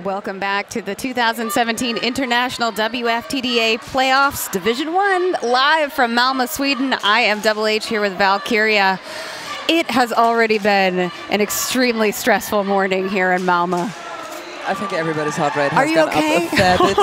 Welcome back to the 2017 International WFTDA Playoffs Division 1, live from Malmö, Sweden. I am Double H here with Valkyria. It has already been an extremely stressful morning here in Malmö. I think everybody's heart rate has gone okay? up a fair bit.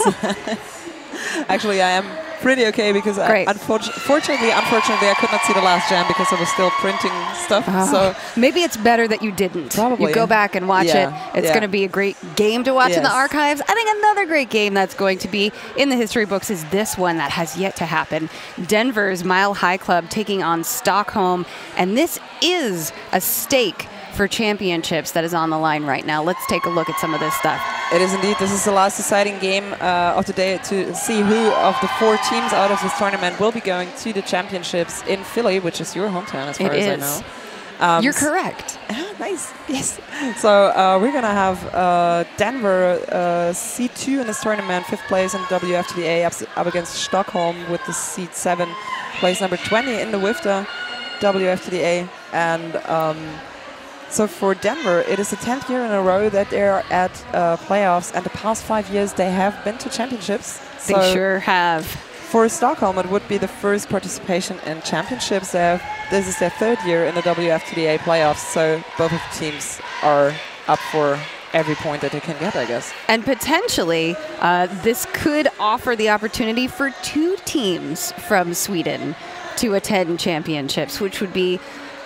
Yes. Actually, I am pretty okay because unfortunately, I could not see the last jam because I was still printing stuff. So maybe it's better that you didn't. Probably. You go back and watch it. It's going to be a great game to watch in the archives. I think another great game that's going to be in the history books is this one that has yet to happen. Denver's Mile High Club taking on Stockholm, and this is a stake for championships that is on the line right now. Let's take a look at some of this stuff. It is indeed. This is the last deciding game of the day to see who of the 4 teams out of this tournament will be going to the championships in Philly, which is your hometown as far as I know. You're correct. Nice. Yes. So we're going to have Denver seed 2 in this tournament, 5th place in WFTDA, up against Stockholm with the seed 7, place number 20 in the Wftda WFTDA. And so for Denver, it is the 10th year in a row that they're at playoffs, and the past 5 years they have been to championships. They sure have. For Stockholm, it would be the first participation in championships. This is their 3rd year in the WFTDA playoffs, so both of the teams are up for every point that they can get, I guess. And potentially, this could offer the opportunity for 2 teams from Sweden to attend championships, which would be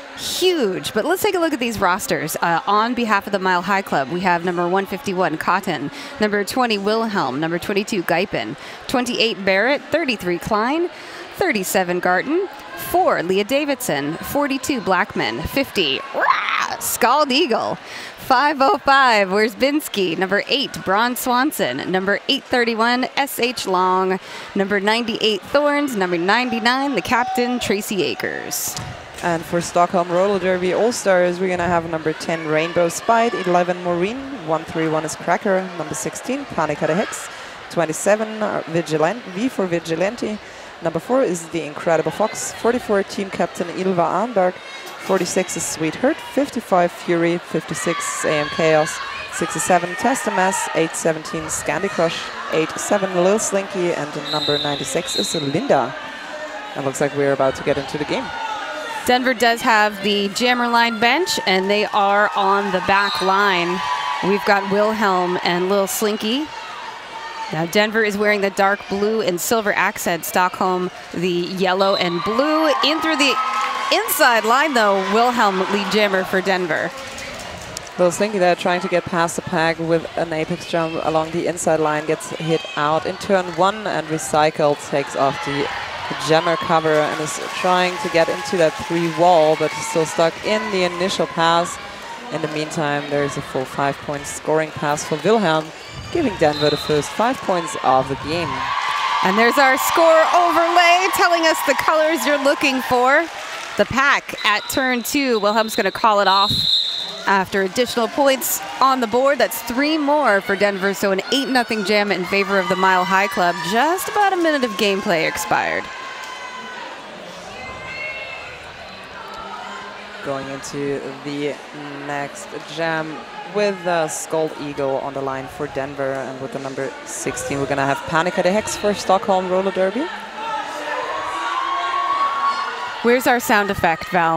huge. But let's take a look at these rosters. On behalf of the Mile High Club, we have number 151, Cotton, number 20, Wilhelm, number 22, Geipen, 28, Barrett, 33, Klein, 37, Garten, 4, Leah Davidson, 42, Blackman, 50, Scald Eagle, 505, Wierzbinski, number 8, Braun Swanson, number 831, S.H. Long, number 98, Thorns, number 99, the captain, Tracy Akers. And for Stockholm Roller Derby All-Stars, we're going to have number 10, Rainbow Spite, 11, Maureen, 131 is Cracker, number 16, Panica the Hex, 27, V for Vigilante, number 4 is The Incredible Fox, 44, Team Captain Ylva Arnberg, 46 is Sweet Hurt, 55, Fury, 56, AM Chaos, 67, Testamas, 817, Scandi Crush, 87, Lil Slinky, and number 96 is Linda. It looks like we're about to get into the game. Denver does have the jammer line bench, and they are on the back line. We've got Wilhelm and Lil Slinky. Now Denver is wearing the dark blue and silver accent. Stockholm, the yellow and blue. In through the inside line, though, Wilhelm lead jammer for Denver. Lil Slinky there trying to get past the pack with an apex jump along the inside line, gets hit out in turn 1, and Recycle takes off the jammer cover and is trying to get into that 3 wall, but is still stuck in the initial pass. In the meantime, there is a full 5-point scoring pass for Wilhelm, giving Denver the first 5 points of the game. And there's our score overlay telling us the colors you're looking for. The pack at turn 2. Wilhelm's going to call it off after additional points on the board. That's 3 more for Denver, so an 8-0 jam in favor of the Mile High Club. Just about a minute of gameplay expired. Going into the next jam with Scald Eagle on the line for Denver, and with the number 16 we're going to have Panica the Hex for Stockholm Roller Derby. Where's our sound effect, Val?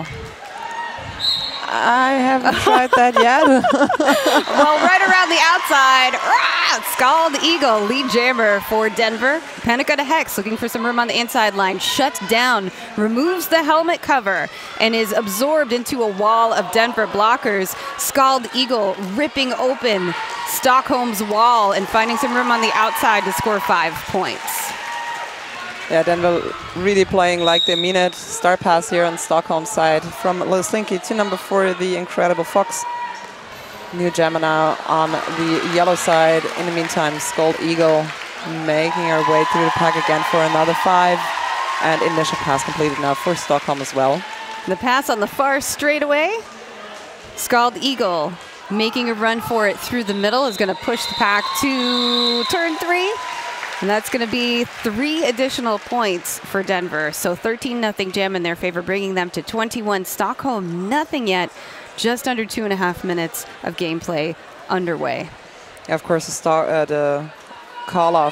I haven't tried that yet. Well, right around the outside, Scald Eagle, lead jammer for Denver. Panica the Hex looking for some room on the inside line, shuts down, removes the helmet cover, and is absorbed into a wall of Denver blockers. Scald Eagle ripping open Stockholm's wall and finding some room on the outside to score 5 points. Yeah, Denver really playing like they mean it. Star pass here on Stockholm's side from Lil Slinky to number 4, the Incredible Fox. New jammer now on the yellow side. In the meantime, Scald Eagle making her way through the pack again for another 5. And initial pass completed now for Stockholm as well. The pass on the far straightaway. Scald Eagle making a run for it through the middle is going to push the pack to turn 3. And that's going to be 3 additional points for Denver. So 13-0 jam in their favor, bringing them to 21. Stockholm, nothing yet. Just under 2.5 minutes of gameplay underway. Of course, the call-off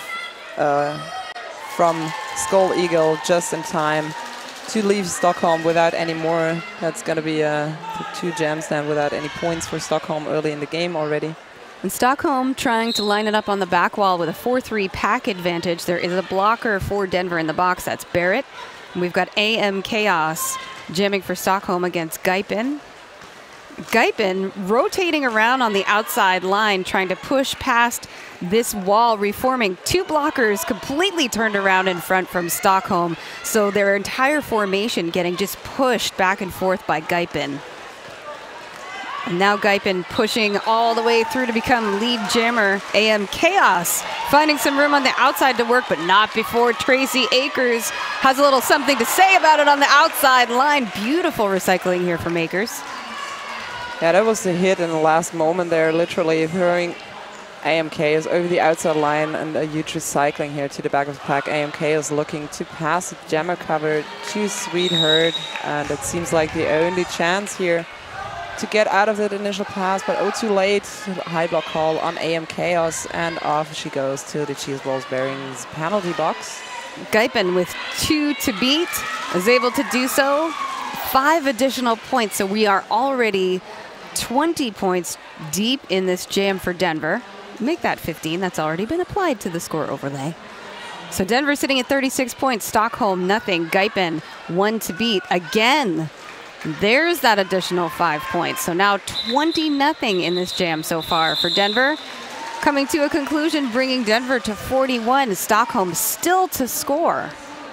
from Skull Eagle just in time to leave Stockholm without any more. That's going to be 2 jams then without any points for Stockholm early in the game already. And Stockholm trying to line it up on the back wall with a 4-3 pack advantage. There is a blocker for Denver in the box. That's Barrett. And we've got AM Chaos jamming for Stockholm against Guypen. Guypen rotating around on the outside line, trying to push past this wall, reforming 2 blockers completely turned around in front from Stockholm. So their entire formation getting just pushed back and forth by Guypen. And now Guypen pushing all the way through to become lead jammer. AM Chaos finding some room on the outside to work, but not before Tracy Akers has a little something to say about it on the outside line. Beautiful recycling here from Akers. Yeah, that was the hit in the last moment there, literally throwing AMK is over the outside line, and a huge recycling here to the back of the pack. AMK is looking to pass the jammer cover to Sweetheart, and it seems like the only chance here to get out of that initial pass, but oh, too late. High block call on AM Chaos, and off she goes to the Cheese Balls Bearings penalty box. Guypen with 2 to beat is able to do so. 5 additional points, so we are already 20 points deep in this jam for Denver. Make that 15. That's already been applied to the score overlay. So Denver sitting at 36 points. Stockholm, nothing. Guypen, 1 to beat. Again, there's that additional 5 points. So now 20-0 in this jam so far for Denver. Coming to a conclusion, bringing Denver to 41. Stockholm still to score.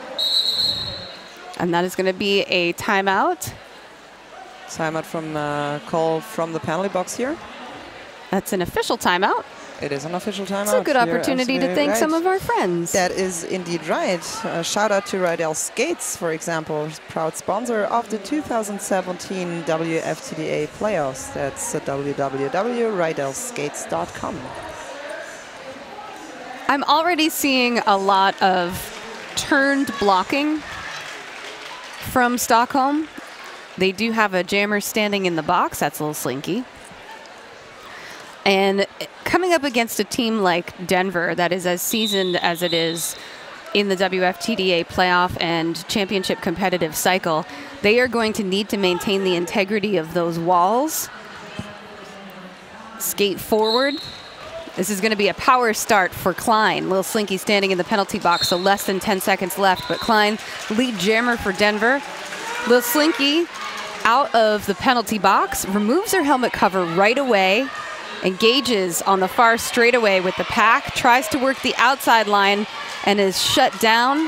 And that is going to be a timeout. Timeout from call from the penalty box here. That's an official timeout. It is an official timeout. It's a good opportunity to thank some of our friends. That is indeed right. Shout out to Rydell Skates, for example, proud sponsor of the 2017 WFTDA playoffs. That's www.rydellskates.com. I'm already seeing a lot of turned blocking from Stockholm. They do have a jammer standing in the box. That's a little slinky. And coming up against a team like Denver that is as seasoned as it is in the WFTDA playoff and championship competitive cycle, they are going to need to maintain the integrity of those walls. Skate forward. This is going to be a power start for Klein. Lil Slinky standing in the penalty box, so less than 10 seconds left. But Klein, lead jammer for Denver. Lil Slinky out of the penalty box, removes her helmet cover right away, engages on the far straightaway with the pack, tries to work the outside line, and is shut down.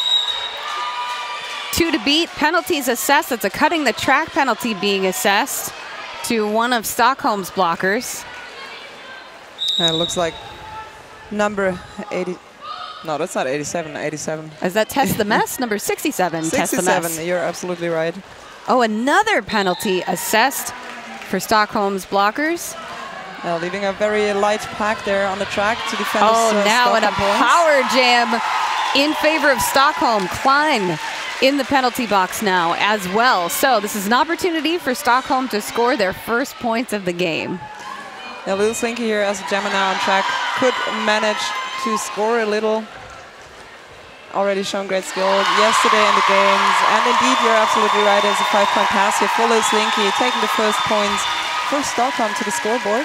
2 to beat. Penalties assessed. That's a cutting the track penalty being assessed to one of Stockholm's blockers. It looks like number 80. No, that's not 87, 87. Is that Test the Mess? Number 67, 67, Test the Mess. You're absolutely right. Oh, another penalty assessed for Stockholm's blockers. Leaving a very light pack there on the track to defend. Oh, now in a power jam in favor of Stockholm. Klein in the penalty box now as well. So this is an opportunity for Stockholm to score their first points of the game. Now, Lil Slinky here as a jammer now on track could manage to score a little. Already shown great skill yesterday in the games. And indeed, you're absolutely right. There's a 5-point pass here for Lil Slinky, taking the first points for Stockholm to the scoreboard.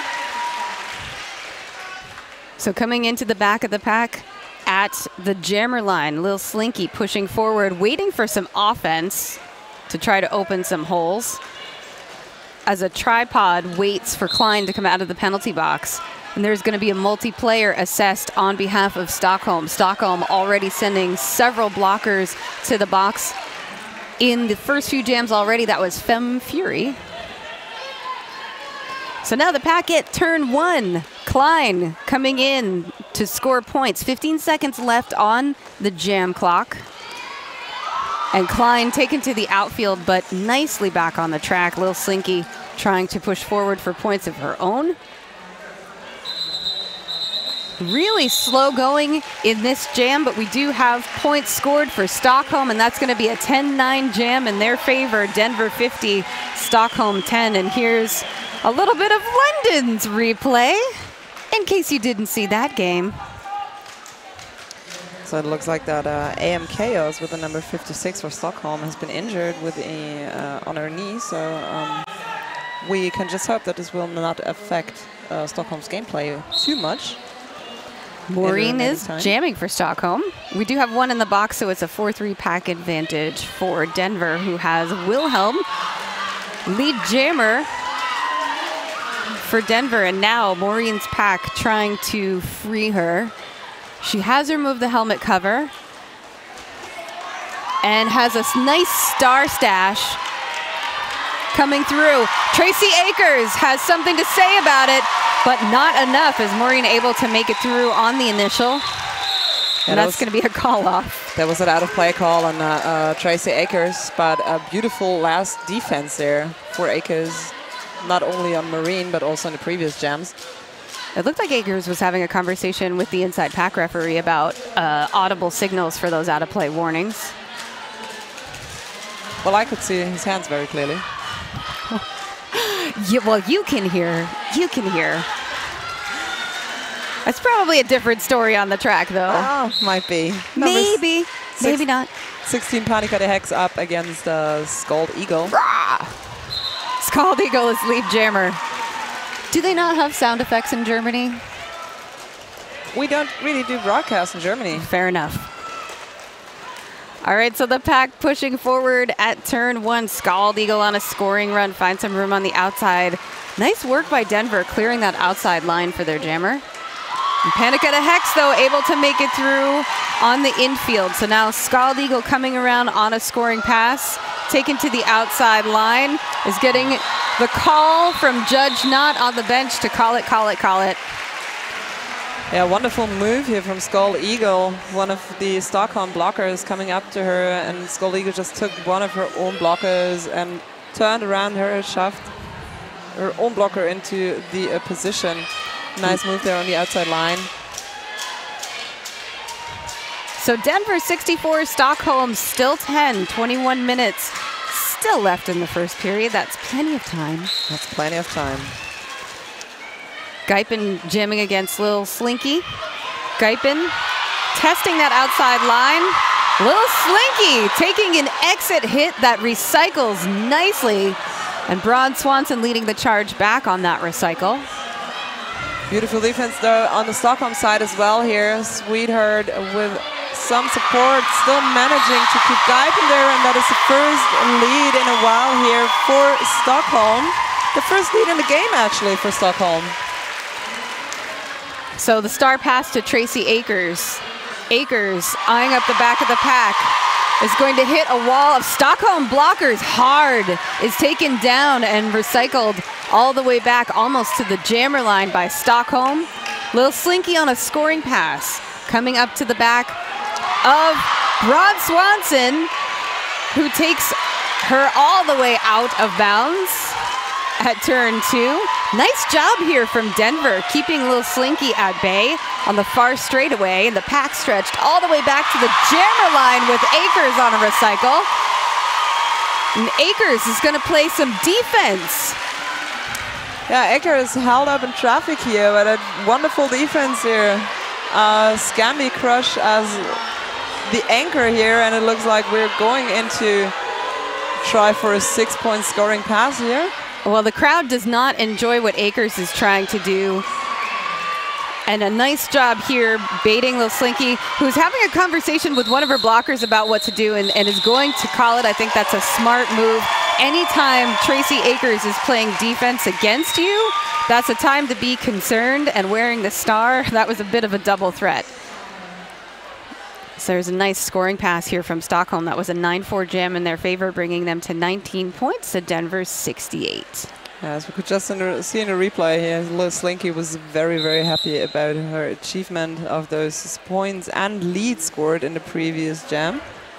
So coming into the back of the pack at the jammer line, Lil Slinky pushing forward, waiting for some offense to try to open some holes. As a tripod waits for Klein to come out of the penalty box. And there's going to be a multiplayer assessed on behalf of Stockholm. Stockholm already sending several blockers to the box. In the first few jams already, that was Femme Fury. So now the packet, turn 1. Klein coming in to score points. 15 seconds left on the jam clock. And Klein taken to the outfield, but nicely back on the track. Lil Slinky trying to push forward for points of her own. Really slow going in this jam, but we do have points scored for Stockholm, and that's going to be a 10-9 jam in their favor. Denver 50, Stockholm 10. And here's a little bit of London's replay. in case you didn't see that game. So it looks like that AM Chaos with the number 56 for Stockholm has been injured with on her knee. So we can just hope that this will not affect Stockholm's gameplay too much. Maureen is jamming for Stockholm. We do have one in the box, so it's a 4-3 pack advantage for Denver, who has Wilhelm, lead jammer for Denver. And now Maureen's pack trying to free her. She has removed the helmet cover and has a nice star stash coming through. Tracy Akers has something to say about it, but not enough. Is Maureen able to make it through on the initial? And that's going to be a call off. That was an out of play call on Tracy Akers, but a beautiful last defense there for Akers, not only on Maureen, but also in the previous jams. It looked like Akers was having a conversation with the inside pack referee about audible signals for those out-of-play warnings. Well, I could see his hands very clearly. Yeah, well, you can hear. You can hear. That's probably a different story on the track, though. Oh, might be. Maybe. Maybe not. 16 Panika de Hex up against Scald Eagle. Rah! Scald Eagle is lead jammer. Do they not have sound effects in Germany? We don't really do broadcast in Germany. Fair enough. All right, so the pack pushing forward at turn 1. Scald Eagle on a scoring run, finds some room on the outside. Nice work by Denver, clearing that outside line for their jammer. And Panika de Hex, though, able to make it through on the infield. So now Scald Eagle coming around on a scoring pass, taken to the outside line, is getting the call from Judge Knott on the bench to call it, call it, call it. Yeah, wonderful move here from Scald Eagle. One of the Stockholm blockers coming up to her, and Scald Eagle just took one of her own blockers and turned around her, shoved her own blocker into the position. Nice move there on the outside line. So Denver 64, Stockholm still 10, 21 minutes still left in the first period. That's plenty of time. That's plenty of time. Guypen jamming against Lil Slinky. Guypen testing that outside line. Lil Slinky taking an exit hit that recycles nicely. And Braun Swanson leading the charge back on that recycle. Beautiful defense though on the Stockholm side as well here. Sweetheart with some support, still managing to keep Guypen there, and that is the first lead in a while here for Stockholm. The first lead in the game actually for Stockholm. So the star pass to Tracy Akers. Akers eyeing up the back of the pack is going to hit a wall of Stockholm blockers hard, is taken down and recycled all the way back almost to the jammer line by Stockholm. Lil Slinky on a scoring pass, coming up to the back of Braun Swanson, who takes her all the way out of bounds at turn 2. Nice job here from Denver, keeping Lil Slinky at bay on the far straightaway, and the pack stretched all the way back to the jammer line with Akers on a recycle. And Akers is going to play some defense. Yeah, Akers held up in traffic here, but a wonderful defense here. Scamby Crush as the anchor here, and it looks like we're going into try for a 6-point scoring pass here. Well, the crowd does not enjoy what Akers is trying to do. And a nice job here baiting Lil Slinky, who's having a conversation with one of her blockers about what to do and is going to call it. I think that's a smart move. Anytime Tracy Akers is playing defense against you, that's a time to be concerned, and wearing the star, that was a bit of a double threat. So there's a nice scoring pass here from Stockholm. That was a 9-4 jam in their favor, bringing them to 19 points to Denver's 68. As we could just see in the replay here, Lil Slinky was very, very happy about her achievement of those points and leads scored in the previous jam.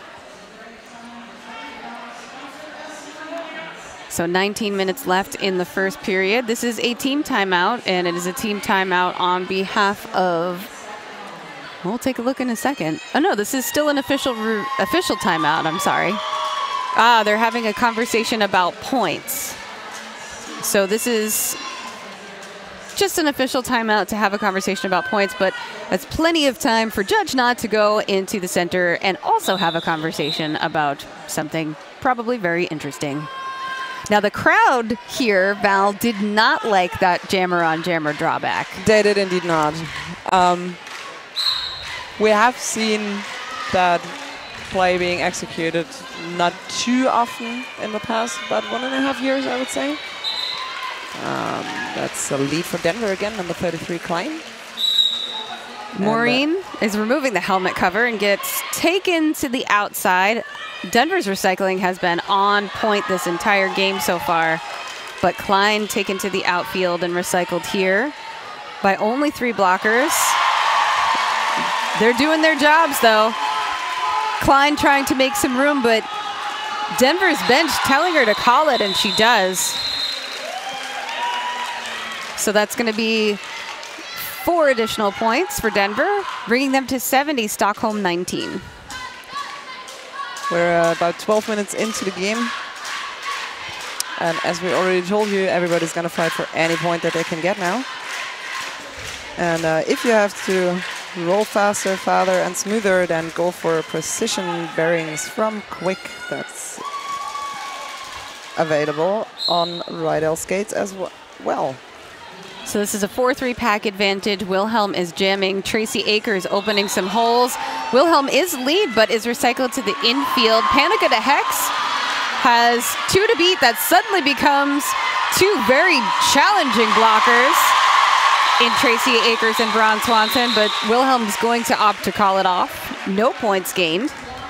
So 19 minutes left in the first period. This is a team timeout, and it is a team timeout on behalf of... We'll take a look in a second. Oh no, this is still an official timeout, I'm sorry. They're having a conversation about points. So this is just an official timeout to have a conversation about points, but that's plenty of time for Judge Nod to go into the center and also have a conversation about something probably very interesting. Now, the crowd here, Val, did not like that jammer-on-jammer drawback. They did indeed not. We have seen that play being executed not too often in the past, about 1.5 years, I would say. That's a lead for Denver again, number 33, Klein. Maureen is removing the helmet cover and gets taken to the outside. Denver's recycling has been on point this entire game so far, but Klein taken to the outfield and recycled here by only 3 blockers. They're doing their jobs, though. Klein trying to make some room, but Denver's bench telling her to call it, and she does. So that's going to be 4 additional points for Denver, bringing them to 70, Stockholm 19. We're about 12 minutes into the game. And as we already told you, everybody's going to fight for any point that they can get now. And if you have to roll faster, farther, and smoother, then go for precision bearings from Quick. That's available on Rydell skates as well. So this is a 4-3 pack advantage. Wilhelm is jamming. Tracy Akers opening some holes. Wilhelm is lead, but is recycled to the infield. Panica de Hex has 2 to beat. That suddenly becomes 2 very challenging blockers in Tracy Akers and Braun Swanson, but Wilhelm's going to opt to call it off. No points gained.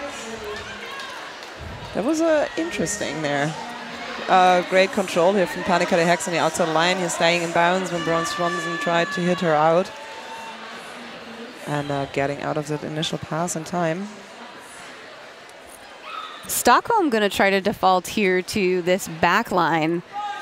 That was interesting there. Great control here from Panica de Hex on the outside line. He's staying in bounds when Braun Swanson tried to hit her out. And getting out of that initial pass in time. Stockholm going to try to default here to this back line.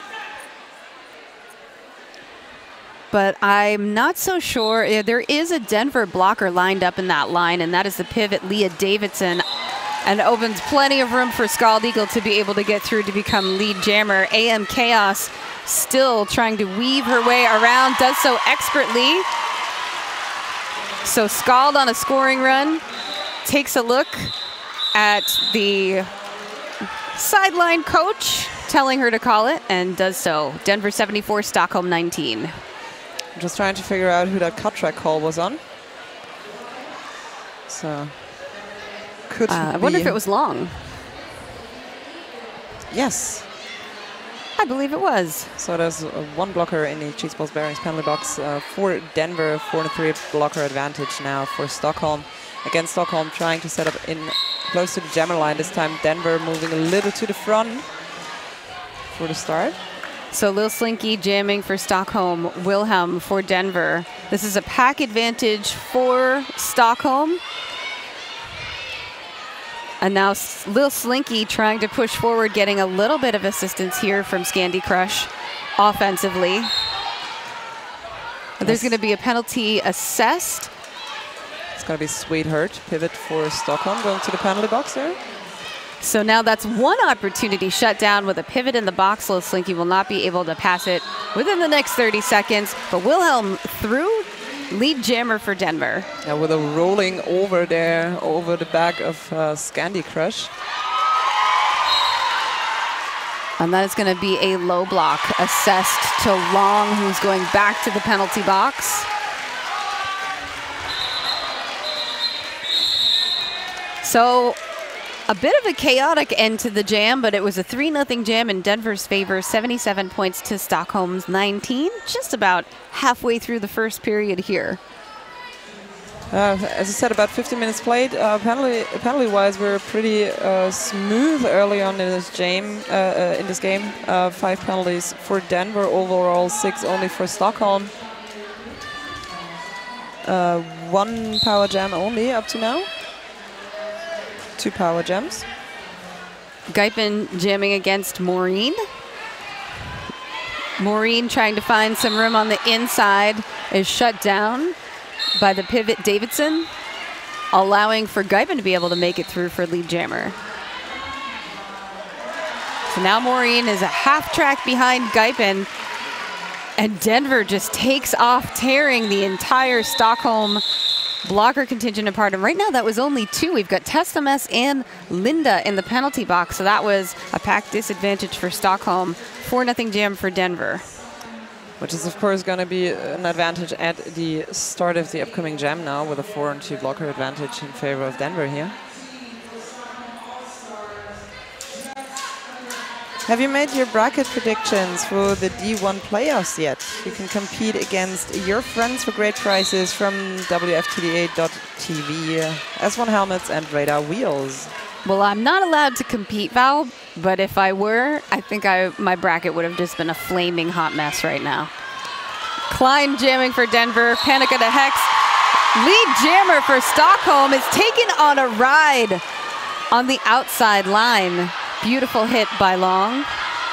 But I'm not so sure. There is a Denver blocker lined up in that line, and that is the pivot, Leah Davidson. And opens plenty of room for Scald Eagle to be able to get through to become lead jammer. AM Chaos still trying to weave her way around, does so expertly. So Scald on a scoring run, takes a look at the sideline coach, telling her to call it, and does so. Denver 74, Stockholm 19. I'm just trying to figure out who that cut track call was on. So... I wonder if it was Long. Yes. I believe it was. So there's 1 blocker in the Cheese Balls Bearings penalty box for Denver, 4-3 blocker advantage now for Stockholm. Again, Stockholm trying to set up in close to the jammer line. This time Denver moving a little to the front for the start. So Lil Slinky jamming for Stockholm, Wilhelm for Denver. This is a pack advantage for Stockholm. And now Lil Slinky trying to push forward, getting a little bit of assistance here from Scandi Crush offensively. Yes. There's going to be a penalty assessed. It's going to be Sweetheart, pivot for Stockholm, going to the penalty box there. So now that's 1 opportunity shut down with a pivot in the box. Lil Slinky will not be able to pass it within the next 30 seconds. But Wilhelm through. Lead jammer for Denver. Yeah, with a rolling over there, over the back of Scandi Crush. And that is going to be a low block assessed to Long, who's going back to the penalty box. So a bit of a chaotic end to the jam, but it was a 3-0 jam in Denver's favor, 77 points to Stockholm's 19, just about halfway through the first period here. As I said, about 15 minutes played. Penalty-wise, we're pretty smooth early on in this game. 5 penalties for Denver, overall 6 only for Stockholm. 1 power jam only up to now. 2 power jams. Guypen jamming against Maureen. Maureen trying to find some room on the inside is shut down by the pivot Davidson, allowing for Guypen to be able to make it through for lead jammer. So now Maureen is a half track behind Guypen. And Denver just takes off, tearing the entire Stockholm blocker contingent apart. And right now that was only 2. We've got Testames and Linda in the penalty box. So that was a pack disadvantage for Stockholm. 4-0 jam for Denver. Which is, of course, going to be an advantage at the start of the upcoming jam now, with a 4-2 blocker advantage in favor of Denver here. Have you made your bracket predictions for the D1 playoffs yet? You can compete against your friends for great prizes from Wftda.tv, S1 helmets and radar wheels. Well, I'm not allowed to compete, Val, but if I were, I think my bracket would have just been a flaming hot mess right now. Klein jamming for Denver, Panic at the Hex. Lead jammer for Stockholm is taken on a ride on the outside line. Beautiful hit by Long.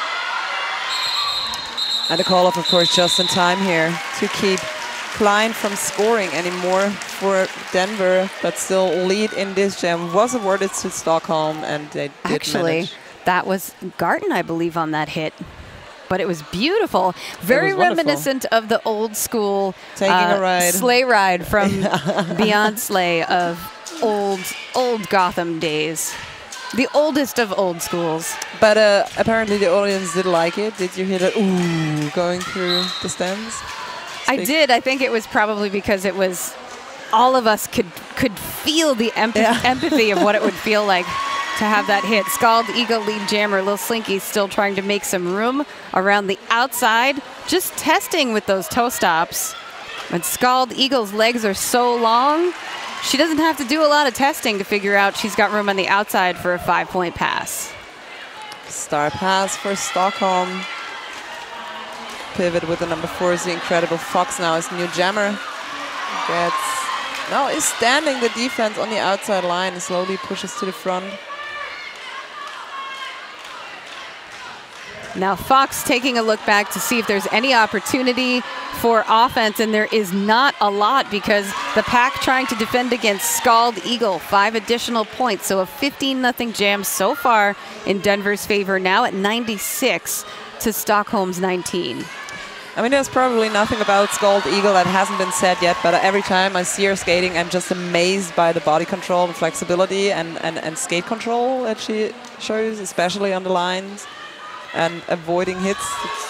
And a call-off, of course, just in time here to keep Klein from scoring anymore for Denver, but still lead in this jam was awarded to Stockholm, and they did Actually, that was Garten, I believe, on that hit. But it was beautiful. Very reminiscent of the old school taking a ride. Sleigh ride from Beyond Sleigh of old Gotham days. The oldest of old schools. But apparently the audience did like it. Did you hear that ooh going through the stands? I did. I think it was probably because it was all of us could feel the empathy of what it would feel like to have that hit. Scald Eagle lead jammer, Lil Slinky still trying to make some room around the outside, just testing with those toe stops. But Scald Eagle's legs are so long, she doesn't have to do a lot of testing to figure out she's got room on the outside for a 5-point pass. Star pass for Stockholm. Pivot with the number 4 is the incredible Fox now as new jammer. Now is standing the defense on the outside line and slowly pushes to the front. Now Fox taking a look back to see if there's any opportunity for offense, and there is not a lot because the pack trying to defend against Scald Eagle. 5 additional points, so a 15-0 jam so far in Denver's favor, now at 96 to Stockholm's 19. I mean, there's probably nothing about Scald Eagle that hasn't been said yet, but every time I see her skating, I'm just amazed by the body control and flexibility and skate control that she shows, especially on the lines. And avoiding hits.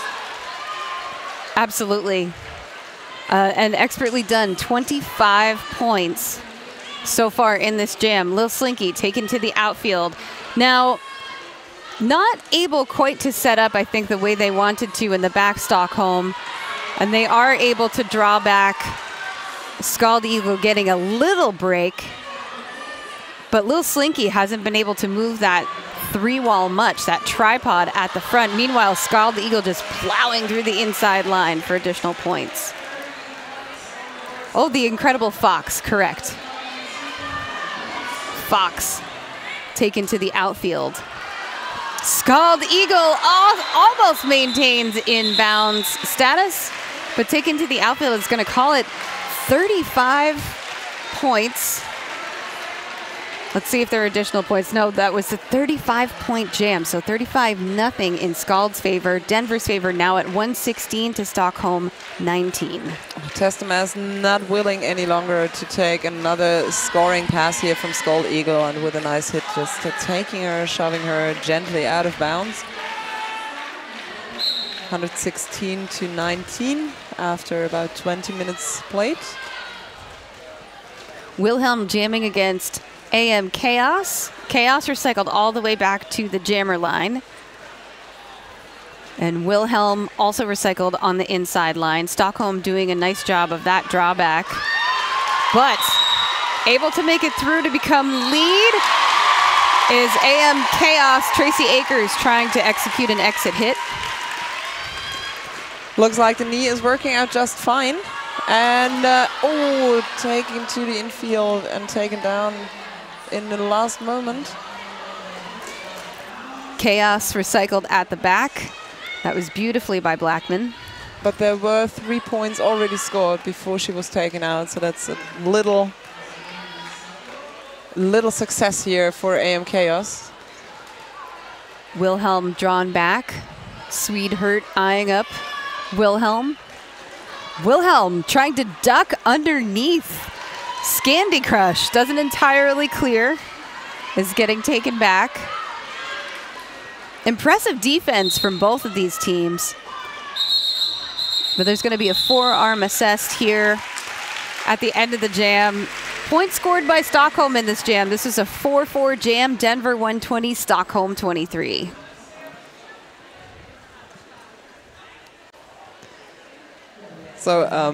Absolutely. And expertly done. 25 points so far in this jam. Lil Slinky taken to the outfield. Now, not able quite to set up, I think, the way they wanted to in the back Stockholm. And they are able to draw back. Scald Eagle getting a little break. But Lil Slinky hasn't been able to move that 3-wall much, that tripod at the front. Meanwhile, Scald Eagle just plowing through the inside line for additional points. Oh, the incredible Fox, correct. Fox taken to the outfield. Scald Eagle almost maintains inbounds status, but taken to the outfield is going to call it 35 points. Let's see if there are additional points. No, that was a 35-point jam, so 35-0 in Scald's favor. Denver's favor now at 116 to Stockholm 19. Testames not willing any longer to take another scoring pass here from Scald Eagle, and with a nice hit just taking her, shoving her gently out of bounds. 116 to 19 after about 20 minutes played. Wilhelm jamming against AM Chaos. Chaos recycled all the way back to the jammer line. And Wilhelm also recycled on the inside line. Stockholm doing a nice job of that drawback. But able to make it through to become lead is AM Chaos. Tracy Akers trying to execute an exit hit. Looks like the knee is working out just fine. And, taken to the infield and taken down in the last moment. Chaos recycled at the back. That was beautifully by Blackman. But there were 3 points already scored before she was taken out, so that's a little success here for AM Chaos. Wilhelm drawn back. Swede hurt, eyeing up Wilhelm. Wilhelm trying to duck underneath. Scandi Crush doesn't entirely clear. Is getting taken back. Impressive defense from both of these teams. But there's going to be a forearm assessed here at the end of the jam. Points scored by Stockholm in this jam. This is a 4-4 jam. Denver 120, Stockholm 23. So,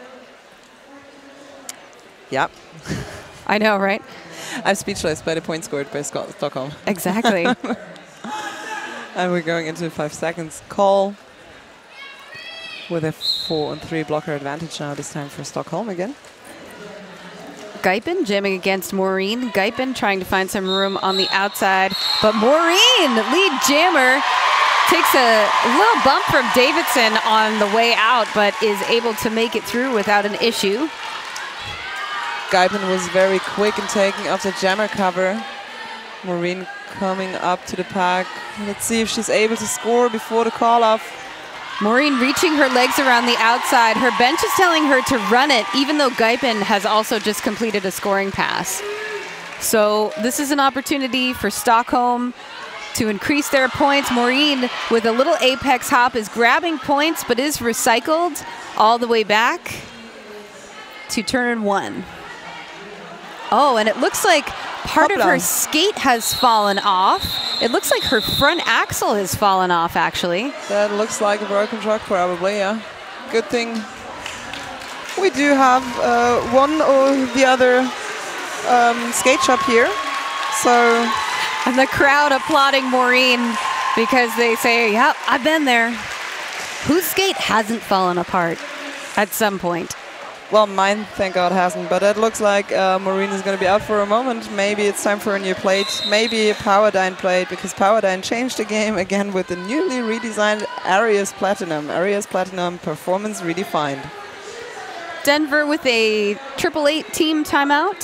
yeah. I know, right? I'm speechless by the point scored by Stockholm. Exactly. And we're going into 5 seconds call with a 4-3 blocker advantage now, this time for Stockholm again. Guypen jamming against Maureen. Guypen trying to find some room on the outside, but Maureen, lead jammer, takes a little bump from Davidson on the way out, but is able to make it through without an issue. Guypen was very quick in taking off the jammer cover. Maureen coming up to the pack. Let's see if she's able to score before the call-off. Maureen reaching her legs around the outside. Her bench is telling her to run it, even though Guypen has also just completed a scoring pass. So this is an opportunity for Stockholm to increase their points. Maureen, with a little apex hop, is grabbing points, but is recycled all the way back to turn 1. Oh, and it looks like part of her skate has fallen off. It looks like her front axle has fallen off, actually. That looks like a broken truck, probably, yeah. Good thing we do have one or the other skate shop here. So, and the crowd applauding Maureen because they say, "Yep, I've been there." Whose skate hasn't fallen apart at some point? Well, mine, thank God, hasn't. But it looks like Maureen is going to be out for a moment. Maybe it's time for a new plate. Maybe a Powerdyne plate, because Powerdyne changed the game again with the newly redesigned Arias Platinum. Arias Platinum performance redefined. Denver with a 888 team timeout.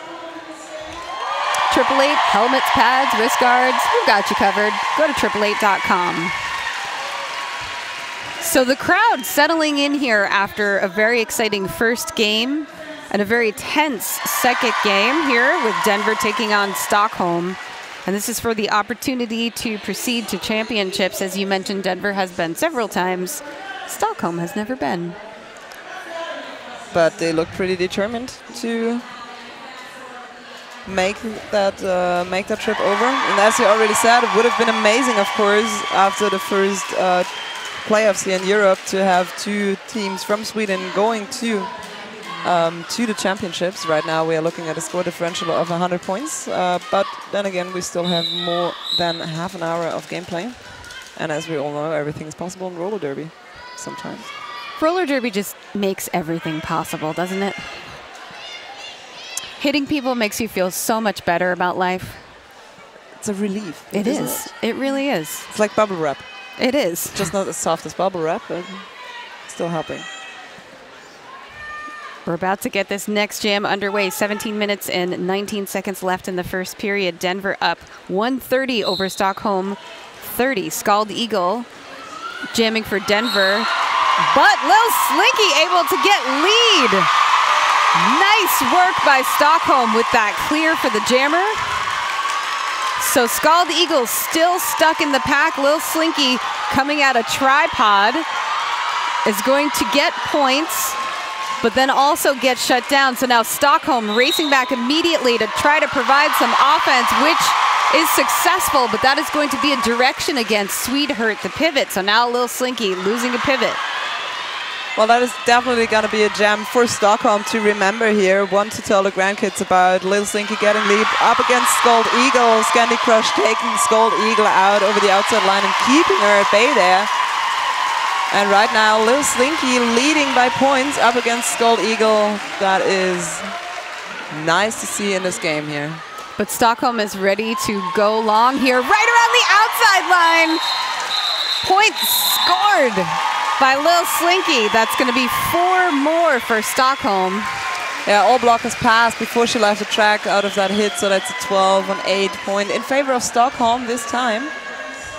888 helmets, pads, wrist guards. We've got you covered. Go to 888.com. So the crowd settling in here after a very exciting first game and a very tense second game here with Denver taking on Stockholm. And this is for the opportunity to proceed to championships. As you mentioned, Denver has been several times. Stockholm has never been. But they look pretty determined to make that trip over. And as you already said, it would have been amazing, of course, after the first playoffs here in Europe to have 2 teams from Sweden going to the championships. Right now we are looking at a score differential of 100 points, but then again we still have more than half an hour of gameplay, and as we all know, everything's possible in roller derby sometimes. Roller derby just makes everything possible, doesn't it? Hitting people makes you feel so much better about life. It's a relief. It is. It really is. It's like bubble wrap. It is. Just not as soft as bubble wrap, but still helping. We're about to get this next jam underway. 17 minutes and 19 seconds left in the first period. Denver up 130 over Stockholm 30. Scald Eagle jamming for Denver, but Lil Slinky able to get lead. Nice work by Stockholm with that clear for the jammer. So Scald Eagle still stuck in the pack. Lil Slinky coming out a tripod is going to get points, but then also get shut down. So now Stockholm racing back immediately to try to provide some offense, which is successful, but that is going to be a direction against Swedehurt, the pivot. So now Lil Slinky losing a pivot. Well, that is definitely going to be a jam for Stockholm to remember here. One to tell the grandkids about. Lil Slinky getting lead up against Scald Eagle. Scandi Crush taking Scald Eagle out over the outside line and keeping her at bay there. And right now, Lil Slinky leading by points up against Scald Eagle. That is nice to see in this game here. But Stockholm is ready to go long here, right around the outside line. Points scored by Lil Slinky. That's going to be 4 more for Stockholm. Yeah, all blockers passed before she left the track out of that hit, so that's a 12 on 8 point in favor of Stockholm this time.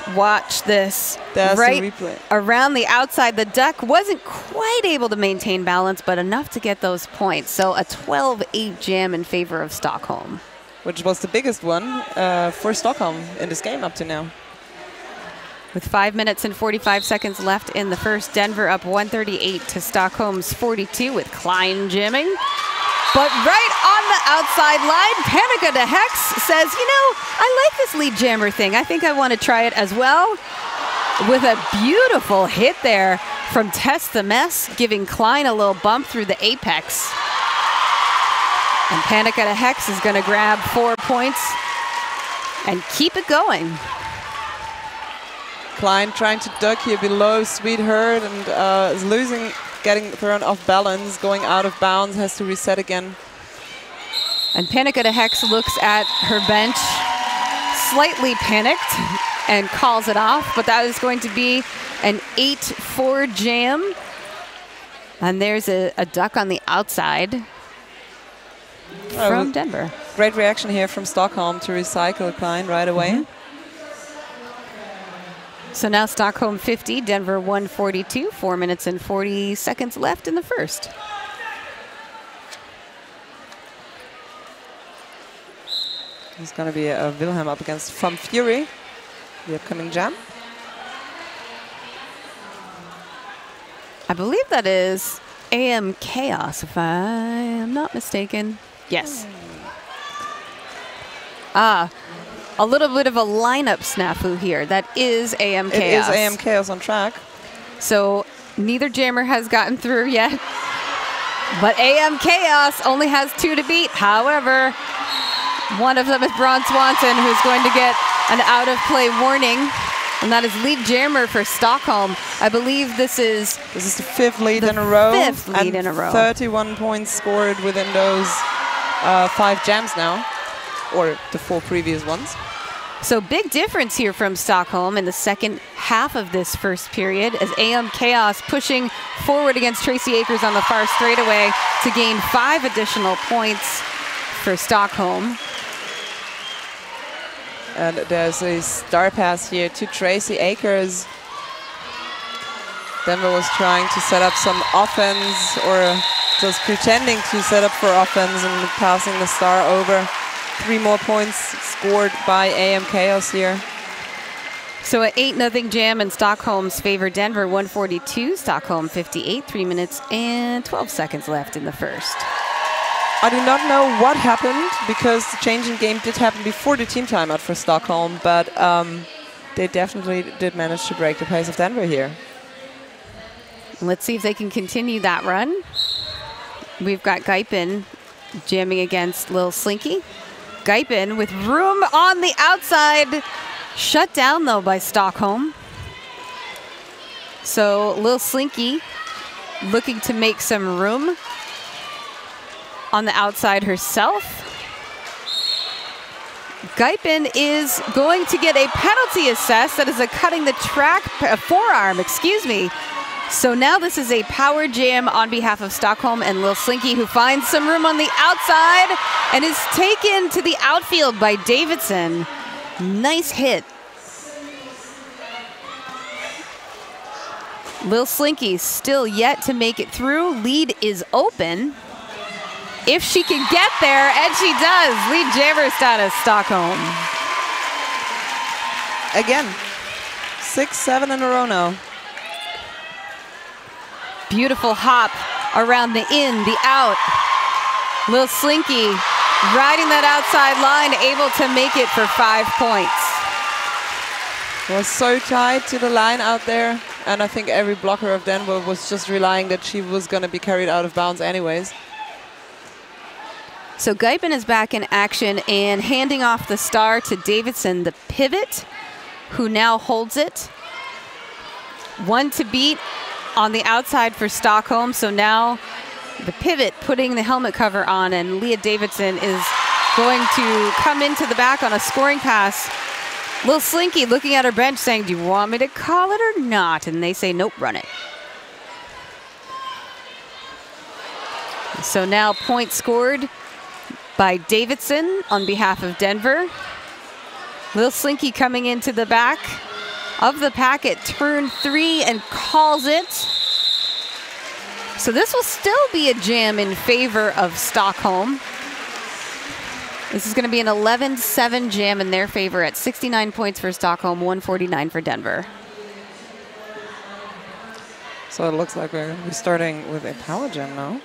Watch this. There's right the replay. Around the outside, the duck wasn't quite able to maintain balance, but enough to get those points. So a 12-8 jam in favor of Stockholm. Which was the biggest one for Stockholm in this game up to now. With 5 minutes and 45 seconds left in the first, Denver up 138 to Stockholm's 42 with Klein jamming. But right on the outside line, Panica de Hex says, you know, I like this lead jammer thing. I think I want to try it as well. With a beautiful hit there from Tess the Mess, giving Klein a little bump through the apex. And Panica de Hex is going to grab 4 points and keep it going. Klein trying to duck here below Sweetheart and is losing, getting thrown off balance, going out of bounds, has to reset again. And Panica de Hex looks at her bench, slightly panicked, and calls it off, but that is going to be an 8-4 jam. And there's a duck on the outside from Denver. Great reaction here from Stockholm to recycle Klein right away. So now Stockholm 50, Denver 142, 4 minutes and 40 seconds left in the first. It's going to be a Wilhelm up against From Fury, the upcoming jam. I believe that is AM Chaos, if I am not mistaken. Yes. A little bit of a lineup snafu here. That is AM Chaos. It is AM Chaos on track. So neither jammer has gotten through yet. But AM Chaos only has 2 to beat. However, one of them is Braun Swanson, who's going to get an out-of-play warning. And that is lead jammer for Stockholm. I believe this is the 5th lead in a row. 5th lead in a row. 31 points scored within those 5 jams now, or the 4 previous ones. So big difference here from Stockholm in the second half of this first period as AM Chaos pushing forward against Tracy Akers on the far straightaway to gain 5 additional points for Stockholm. And there's a star pass here to Tracy Akers. Denver was trying to set up some offense, or just pretending to set up for offense and passing the star over. 3 more points scored by AM Chaos here. So an 8-0 jam in Stockholm's favor. Denver 142, Stockholm 58, 3 minutes and 12 seconds left in the first. I do not know what happened, because the change in game did happen before the team timeout for Stockholm, but they definitely did manage to break the pace of Denver here. Let's see if they can continue that run. We've got Guypen jamming against Lil Slinky. Guypen with room on the outside. Shut down, though, by Stockholm. So Lil Slinky looking to make some room on the outside herself. Guypen is going to get a penalty assessed. That is a cutting the track, forearm, excuse me. So now this is a power jam on behalf of Stockholm and Lil Slinky, who finds some room on the outside and is taken to the outfield by Davidson. Nice hit. Lil Slinky still yet to make it through. Lead is open. If she can get there, and she does. Lead jammer status, Stockholm. Again, 6-7 in a row now. Beautiful hop around the in, the out. Lil Slinky riding that outside line, able to make it for 5 points. Was so tight to the line out there, and I think every blocker of Denver was just relying that she was going to be carried out of bounds anyways. So Guypen is back in action and handing off the star to Davidson, the pivot, who now holds it. 1 to beat on the outside for Stockholm. So now the pivot putting the helmet cover on, and Leah Davidson is going to come into the back on a scoring pass. Lil Slinky looking at her bench saying, do you want me to call it or not? And they say, nope, run it. So now point scored by Davidson on behalf of Denver. Lil Slinky coming into the back of the packet, turn 3, and calls it. So this will still be a jam in favor of Stockholm. This is going to be an 11-7 jam in their favor at 69 points for Stockholm, 149 for Denver. So it looks like we're going to be starting with a power jam now.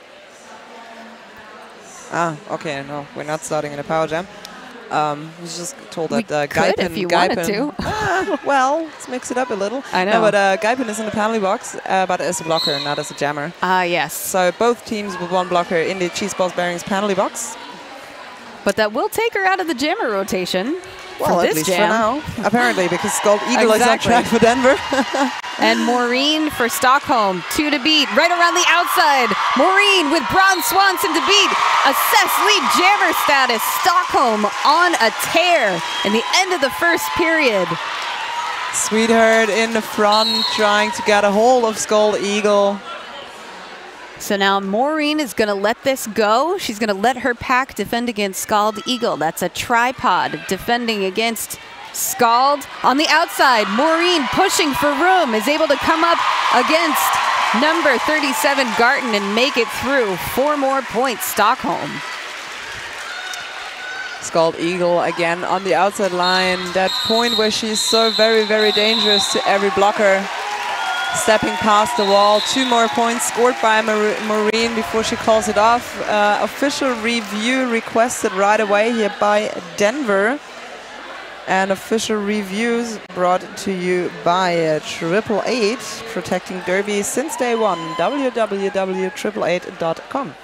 Ah, okay, no, we're not starting in a power jam. I was just told that could if you wanted to. Well, let's mix it up a little. I know. No, but Gaipen is in the penalty box, but as a blocker, not as a jammer. Yes. So both teams with one blocker in the Cheese Balls Bearings penalty box. But that will take her out of the jammer rotation. Well, for at this least jam. for now, apparently, because Scald Eagle is on track for Denver. And Maureen for Stockholm, 2 to beat, right around the outside. Maureen with Bron Swanson to beat. Assess lead jammer status. Stockholm on a tear in the end of the first period. Sweetheart in the front, trying to get a hold of Scald Eagle. So now Maureen is going to let this go. She's going to let her pack defend against Scald Eagle. That's a tripod defending against Scald. On the outside, Maureen pushing for room is able to come up against number 37 Garten and make it through. 4 more points, Stockholm. Scald Eagle again on the outside line. That point where she's so very, very dangerous to every blocker. Stepping past the wall. 2 more points scored by Maureen before she calls it off. Official review requested right away here by Denver. And official reviews brought to you by Wftda, protecting Derby since day one. www.wftda.com.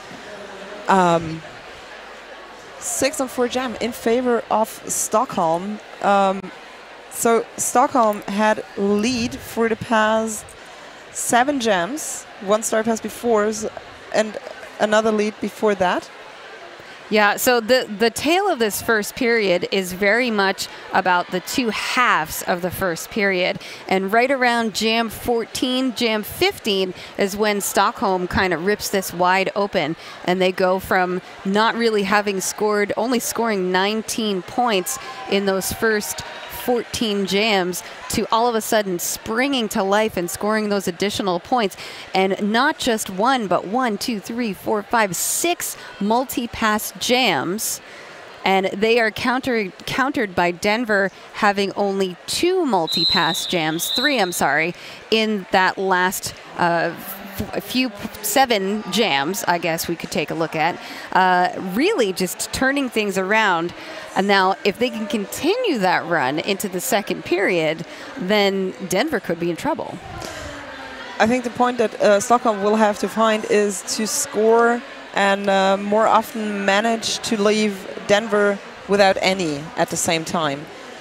6-4 jam in favor of Stockholm. So Stockholm had lead for the past 7 jams, 1 star pass before, and another lead before that. Yeah, so the tale of this first period is very much about the 2 halves of the first period. And right around jam 14, jam 15 is when Stockholm kind of rips this wide open. And they go from not really having scored, only scoring 19 points in those first 14 jams to all of a sudden springing to life and scoring those additional points. And not just 1, but 1, 2, 3, 4, 5, 6 multi-pass jams. And they are countered by Denver having only 2 multi-pass jams, 3, I'm sorry, in that last a few 7 jams, I guess we could take a look at. Really just turning things around. And now, if they can continue that run into the second period, then Denver could be in trouble. I think the point that Stockholm will have to find is to score and more often manage to leave Denver without any at the same time.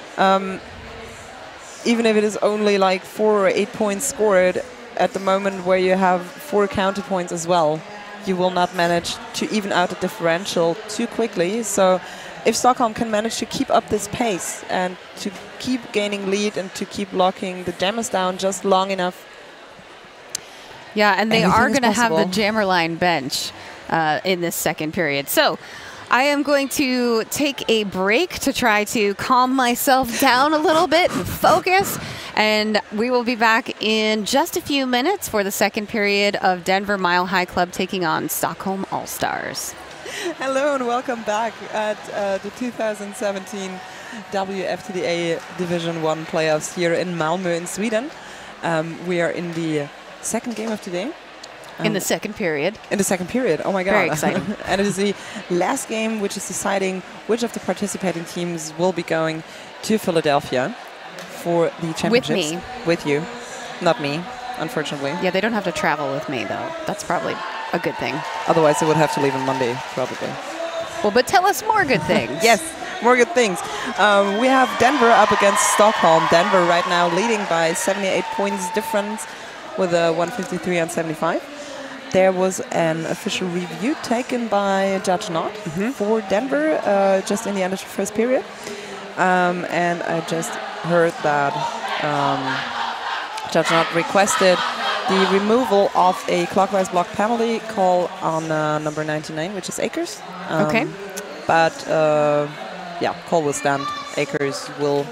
Even if it is only like 4 or 8 points scored, at the moment where you have 4 counterpoints as well, you will not manage to even out the differential too quickly. So if Stockholm can manage to keep up this pace and to keep gaining lead and to keep locking the jammers down just long enough. Yeah, and they are going to have the jammer line bench in this second period. So I am going to take a break to try to calm myself down a little bit and focus. And we will be back in just a few minutes for the second period of Denver Mile High Club taking on Stockholm All-Stars. Hello and welcome back at the 2017 Wftda Division 1 playoffs here in Malmö in Sweden. We are in the second game of today. In the second period. In the second period, oh my god. Very exciting. And it is the last game which is deciding which of the participating teams will be going to Philadelphia for the championships. With me. With you. Not me, unfortunately. Yeah, they don't have to travel with me though. That's probably a good thing. Otherwise they would have to leave on Monday, probably. Well, but tell us more good things. Yes, more good things. We have Denver up against Stockholm. Denver right now leading by 78 points difference with a 153 on 75. There was an official review taken by Judge Knott for Denver just in the end of the first period. And I just heard that Judge Knott requested the removal of a clockwise block penalty call on number 99, which is Akers. Okay. But yeah, call will stand. Akers will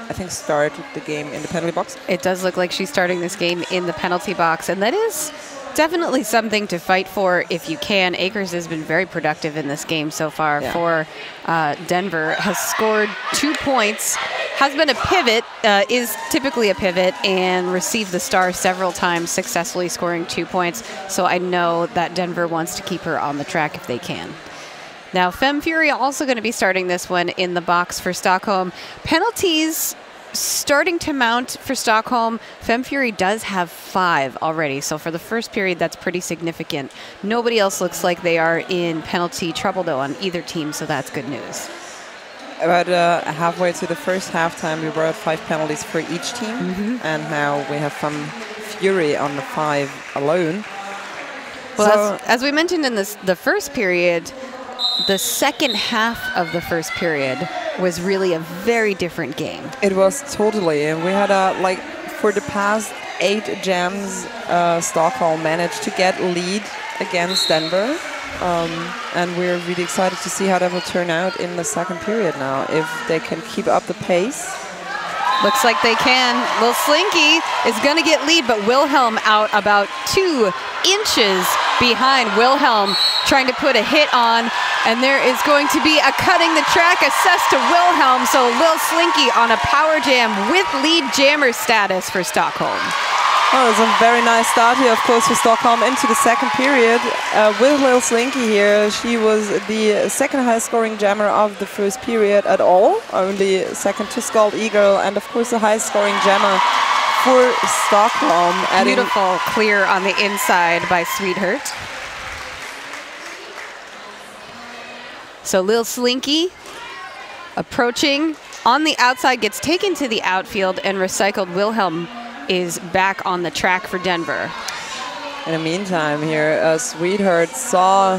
I think, start the game in the penalty box. It does look like she's starting this game in the penalty box, and that is definitely something to fight for if you can. Akers has been very productive in this game so far for Denver. Has scored 2 points, has been a pivot, is typically a pivot, and received the star several times, successfully scoring 2 points. So I know that Denver wants to keep her on the track if they can. Now, Femme Fury also going to be starting this one in the box for Stockholm. Penalties starting to mount for Stockholm. Femme Fury does have 5 already, so for the first period, that's pretty significant. Nobody else looks like they are in penalty trouble, though, on either team, so that's good news. About halfway to the first halftime, we were at 5 penalties for each team, and now we have Femme Fury on the 5 alone. Well, so as we mentioned in the first period, the second half of the first period was really a very different game. It was totally, and we had like for the past 8 jams, Stockholm managed to get lead against Denver, and we're really excited to see how that will turn out in the second period now, if they can keep up the pace. Looks like they can. Lil Slinky is going to get lead, but Wilhelm out about 2 inches behind. Wilhelm trying to put a hit on, and there is going to be a cutting the track assessed to Wilhelm, so Lil Slinky on a power jam with lead jammer status for Stockholm. Oh, it's a very nice start here, of course, for Stockholm into the second period. With Lil Slinky here, she was the second highest scoring jammer of the first period at all, only second to Scald Eagle, and of course the highest scoring jammer for Stockholm. Beautiful clear on the inside by Sweetheart. So Lil Slinky approaching on the outside, gets taken to the outfield and recycled. Wilhelm is back on the track for Denver. In the meantime here, Sweetheart saw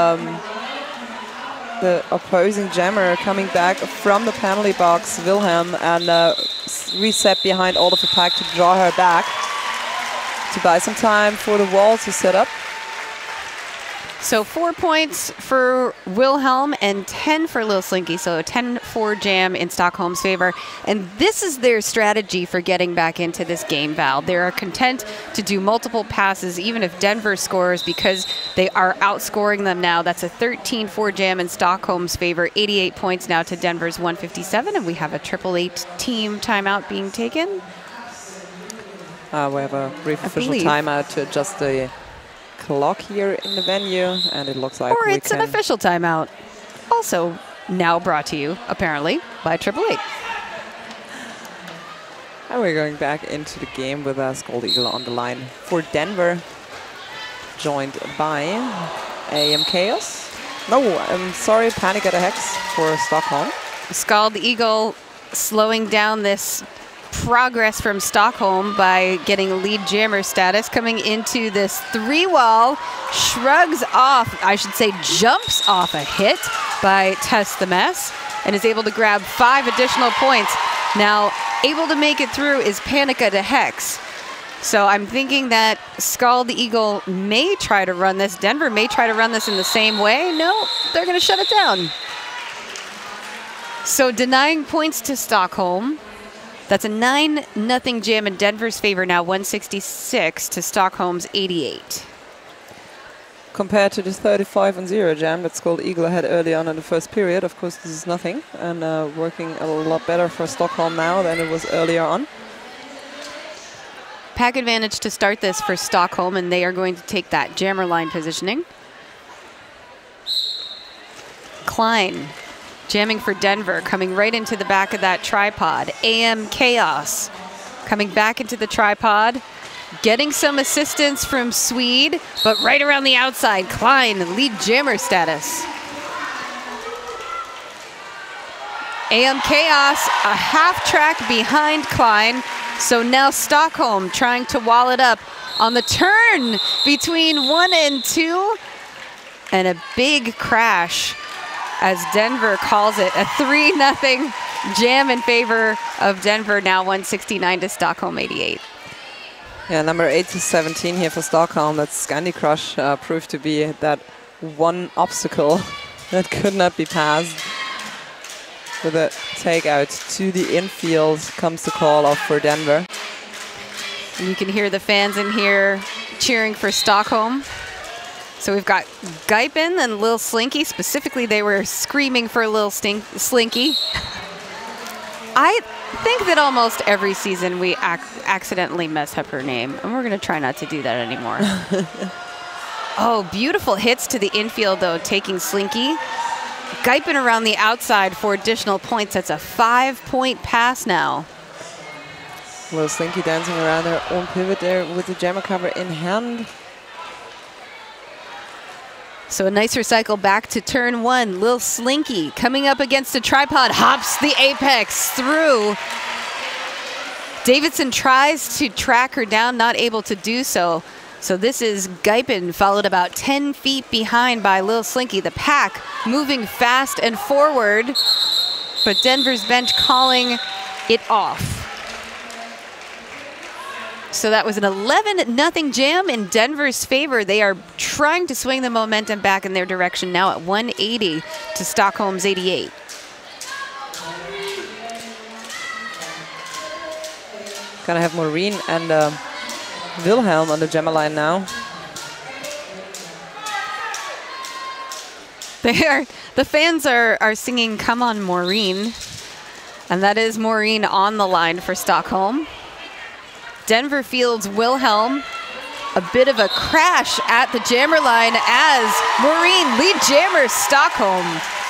the opposing jammer coming back from the penalty box, Wilhelm, and reset behind all of the pack to draw her back, to buy some time for the wall to set up. So 4 points for Wilhelm and 10 for Lil Slinky. So a 10-4 jam in Stockholm's favor. And this is their strategy for getting back into this game, Val. They are content to do multiple passes, even if Denver scores, because they are outscoring them now. That's a 13-4 jam in Stockholm's favor. 88 points now to Denver's 157. And we have a 888 team timeout being taken. We have a brief official timeout to adjust the clock here in the venue, and it looks like it's an official timeout. Also now brought to you, apparently, by 888. And we're going back into the game with Scald Eagle on the line for Denver, joined by AM Chaos. No, I'm sorry, Panic at the Hex for Stockholm. Scald Eagle slowing down this progress from Stockholm by getting lead jammer status, coming into this 3-wall, shrugs off, I should say jumps off a hit by Tess the Mess, and is able to grab 5 additional points. Now, able to make it through is Panica de Hex. So I'm thinking that Scald Eagle may try to run this. Denver may try to run this in the same way. No, they're going to shut it down. So denying points to Stockholm. That's a 9-0 jam in Denver's favor now, 166 to Stockholm's 88. Compared to the 35-0 jam that Scald Eagle had early on in the first period, of course this is nothing, and working a lot better for Stockholm now than it was earlier on. Pack advantage to start this for Stockholm, and they are going to take that jammer line positioning. Klein jamming for Denver, coming right into the back of that tripod. AM Chaos coming back into the tripod, getting some assistance from Swede, but right around the outside, Klein, lead jammer status. AM Chaos, a half track behind Klein, so now Stockholm trying to wall it up on the turn between 1 and 2, and a big crash as Denver calls it a 3-0 jam in favor of Denver, now 169 to Stockholm 88. Yeah, number 8 to 17 here for Stockholm. That Scandi Crush proved to be that one obstacle that could not be passed. with a takeout to the infield comes the call off for Denver. And you can hear the fans in here cheering for Stockholm. So we've got Guypen and Lil Slinky. Specifically, they were screaming for Lil Slinky. I think that almost every season we accidentally mess up her name, and we're going to try not to do that anymore. Oh, beautiful hits to the infield, though, taking Slinky. Guypen around the outside for additional points. That's a 5-point pass now. Lil Slinky dancing around her own pivot there with the jammer cover in hand. So a nice recycle back to turn 1. Lil Slinky coming up against a tripod, hops the apex through. Davidson tries to track her down, not able to do so. So this is Guypen, followed about 10 feet behind by Lil Slinky. The pack moving fast and forward, but Denver's bench calling it off. So that was an 11-0 jam in Denver's favor. They are trying to swing the momentum back in their direction now at 180 to Stockholm's 88. Gonna have Maureen and Wilhelm on the jammer line now. The fans are singing "Come on, Maureen," and that is Maureen on the line for Stockholm. Denver fields Wilhelm. A bit of a crash at the jammer line as Maureen lead jammer Stockholm.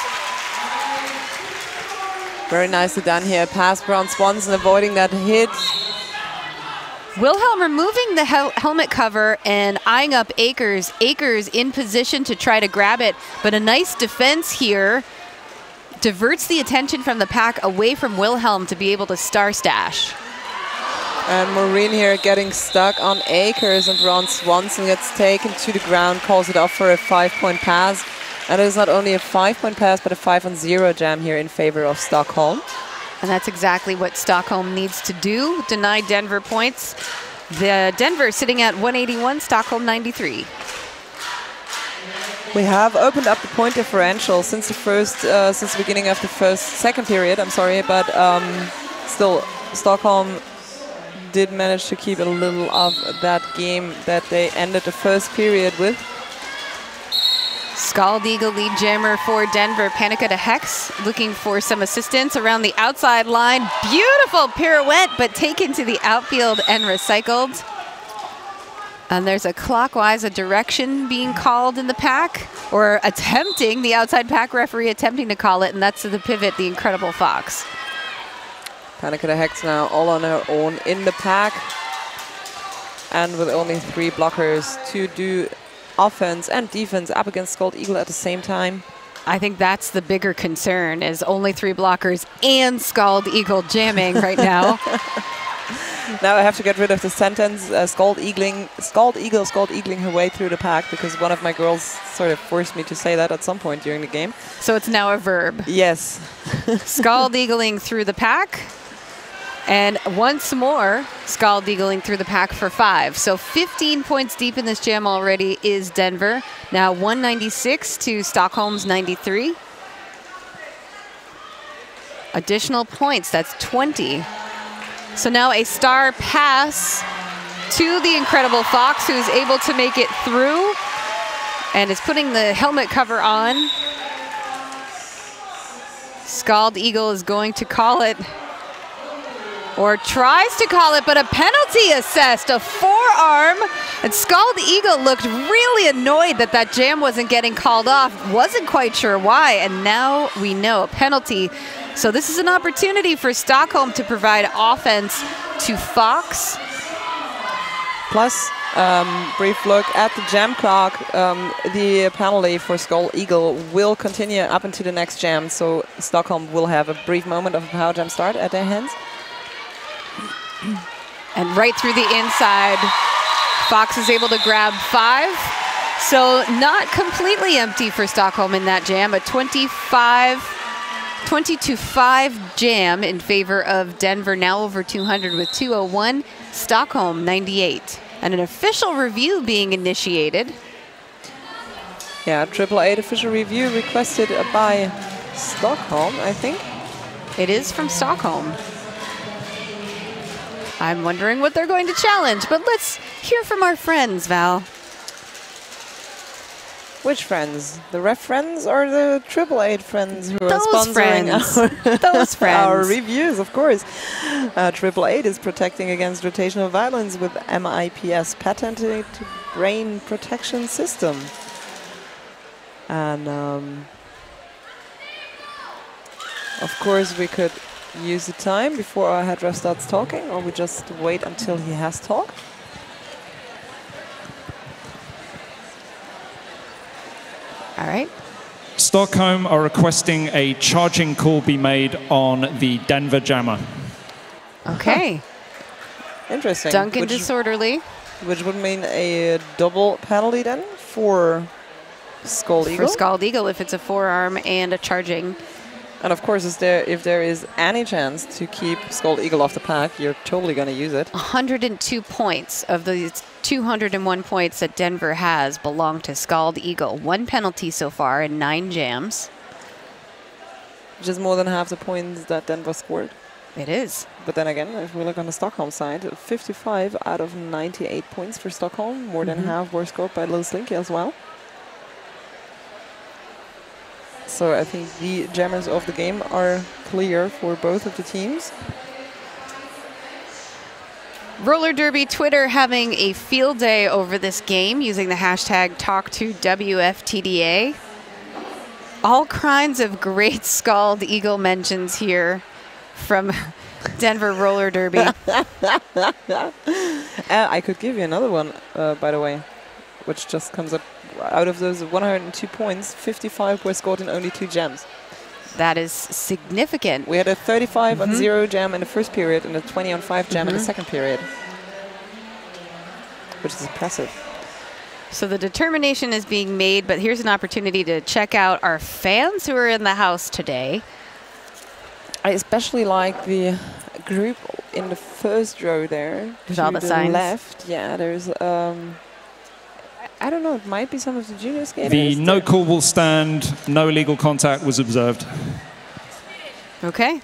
Very nicely done here. Pass Brown Swanson avoiding that hit. Wilhelm removing the helmet cover and eyeing up Akers. Akers in position to try to grab it, but a nice defense here diverts the attention from the pack away from Wilhelm to be able to star stash. And Maureen here getting stuck on Akers, and Ron Swanson gets taken to the ground, calls it off for a 5-point pass. And it is not only a 5-point pass, but a 5-on-0 jam here in favor of Stockholm. And that's exactly what Stockholm needs to do, deny Denver points. The Denver sitting at 181, Stockholm 93. We have opened up the point differential since the beginning of the second period, I'm sorry, but still Stockholm did manage to keep a little of that game that they ended the first period with. Scald Eagle lead jammer for Denver. Panica to Hex looking for some assistance around the outside line. Beautiful pirouette, but taken to the outfield and recycled. And there's a clockwise, a direction being called in the pack, or attempting, the outside pack referee attempting to call it, and that's to the pivot, the Incredible Fox. Panica to Hex now all on her own in the pack, and with only 3 blockers to do offense and defense up against Scald Eagle at the same time. I think that's the bigger concern, is only 3 blockers and Scald Eagle jamming right now. Now I have to get rid of the sentence, Scald Eagling her way through the pack, because one of my girls sort of forced me to say that at some point during the game. So it's now a verb. Yes. Scald Eagling through the pack. And once more, Scald Eagling through the pack for 5. So 15 points deep in this jam already is Denver. Now 196 to Stockholm's 93. Additional points, that's 20. So now a star pass to the Incredible Fox, who's able to make it through and is putting the helmet cover on. Scald Eagle is going to call it, or tries to call it, but a penalty assessed, a forearm. And Scald Eagle looked really annoyed that that jam wasn't getting called off. Wasn't quite sure why, and now we know a penalty. So this is an opportunity for Stockholm to provide offense to Fox. Plus, brief look at the jam clock. The penalty for Scald Eagle will continue up into the next jam, so Stockholm will have a brief moment of a power jam start at their hands. And right through the inside, Fox is able to grab 5. So not completely empty for Stockholm in that jam, a 20-5 jam in favor of Denver, now over 200 with 201, Stockholm 98. And an official review being initiated. Yeah, 888 official review requested by Stockholm, I think. It is from Stockholm. I'm wondering what they're going to challenge, but let's hear from our friends, Val. Which friends? The ref friends or the Wftda friends who are Those sponsoring Those friends. our reviews, of course. Wftda is protecting against rotational violence with MIPS, patented brain protection system. And of course we could use the time before our head ref starts talking, or we just wait until he has talked. All right. Stockholm are requesting a charging call be made on the Denver jammer. Okay. Interesting. Duncan Disorderly. Which would mean a double penalty then for Scald Eagle. For Scald Eagle if it's a forearm and a charging. And of course, if there is any chance to keep Scald Eagle off the pack, you're totally going to use it. 102 points of the 201 points that Denver has belong to Scald Eagle. 1 penalty so far and 9 jams. Which is more than half the points that Denver scored. It is. But then again, if we look on the Stockholm side, 55 out of 98 points for Stockholm. More than half were scored by Lil Slinky as well. So I think the jammers of the game are clear for both of the teams. Roller Derby Twitter having a field day over this game using the hashtag #TalkToWFTDA. All kinds of great Scald Eagle mentions here from Denver Roller Derby. I could give you another one, by the way, which just comes up. Out of those 102 points, 55 were scored in only 2 jams. That is significant. We had a 35 on 0 jam in the first period and a 20 on 5 jam in the second period, which is impressive. So the determination is being made, but here's an opportunity to check out our fans who are in the house today. I especially like the group in the first row there. There's all the signs. Left, yeah, there's I don't know, it might be some of the junior skaters. The no call will stand, no illegal contact was observed. Okay.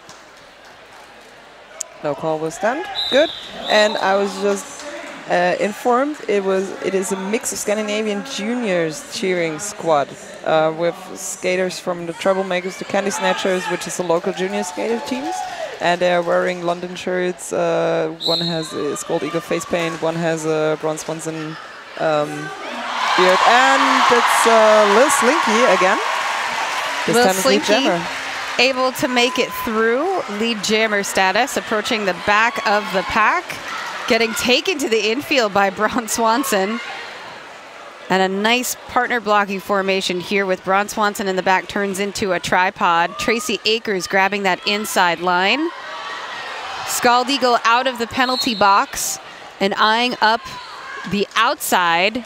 No call will stand. Good. And I was just informed it is a mix of Scandinavian juniors cheering squad with skaters from the Troublemakers, the Candy Snatchers, which is the local junior skater teams. And they're wearing London shirts. One has a Scald Eagle face paint, one has a Bron Swanson beard, and it's Lil Slinky again. This Lil time is lead Slinky jammer. able to make it through lead jammer status, approaching the back of the pack, getting taken to the infield by Bron Swanson. And a nice partner blocking formation here with Bron Swanson in the back turns into a tripod. Tracy Akers grabbing that inside line. Scald Eagle out of the penalty box and eyeing up the outside.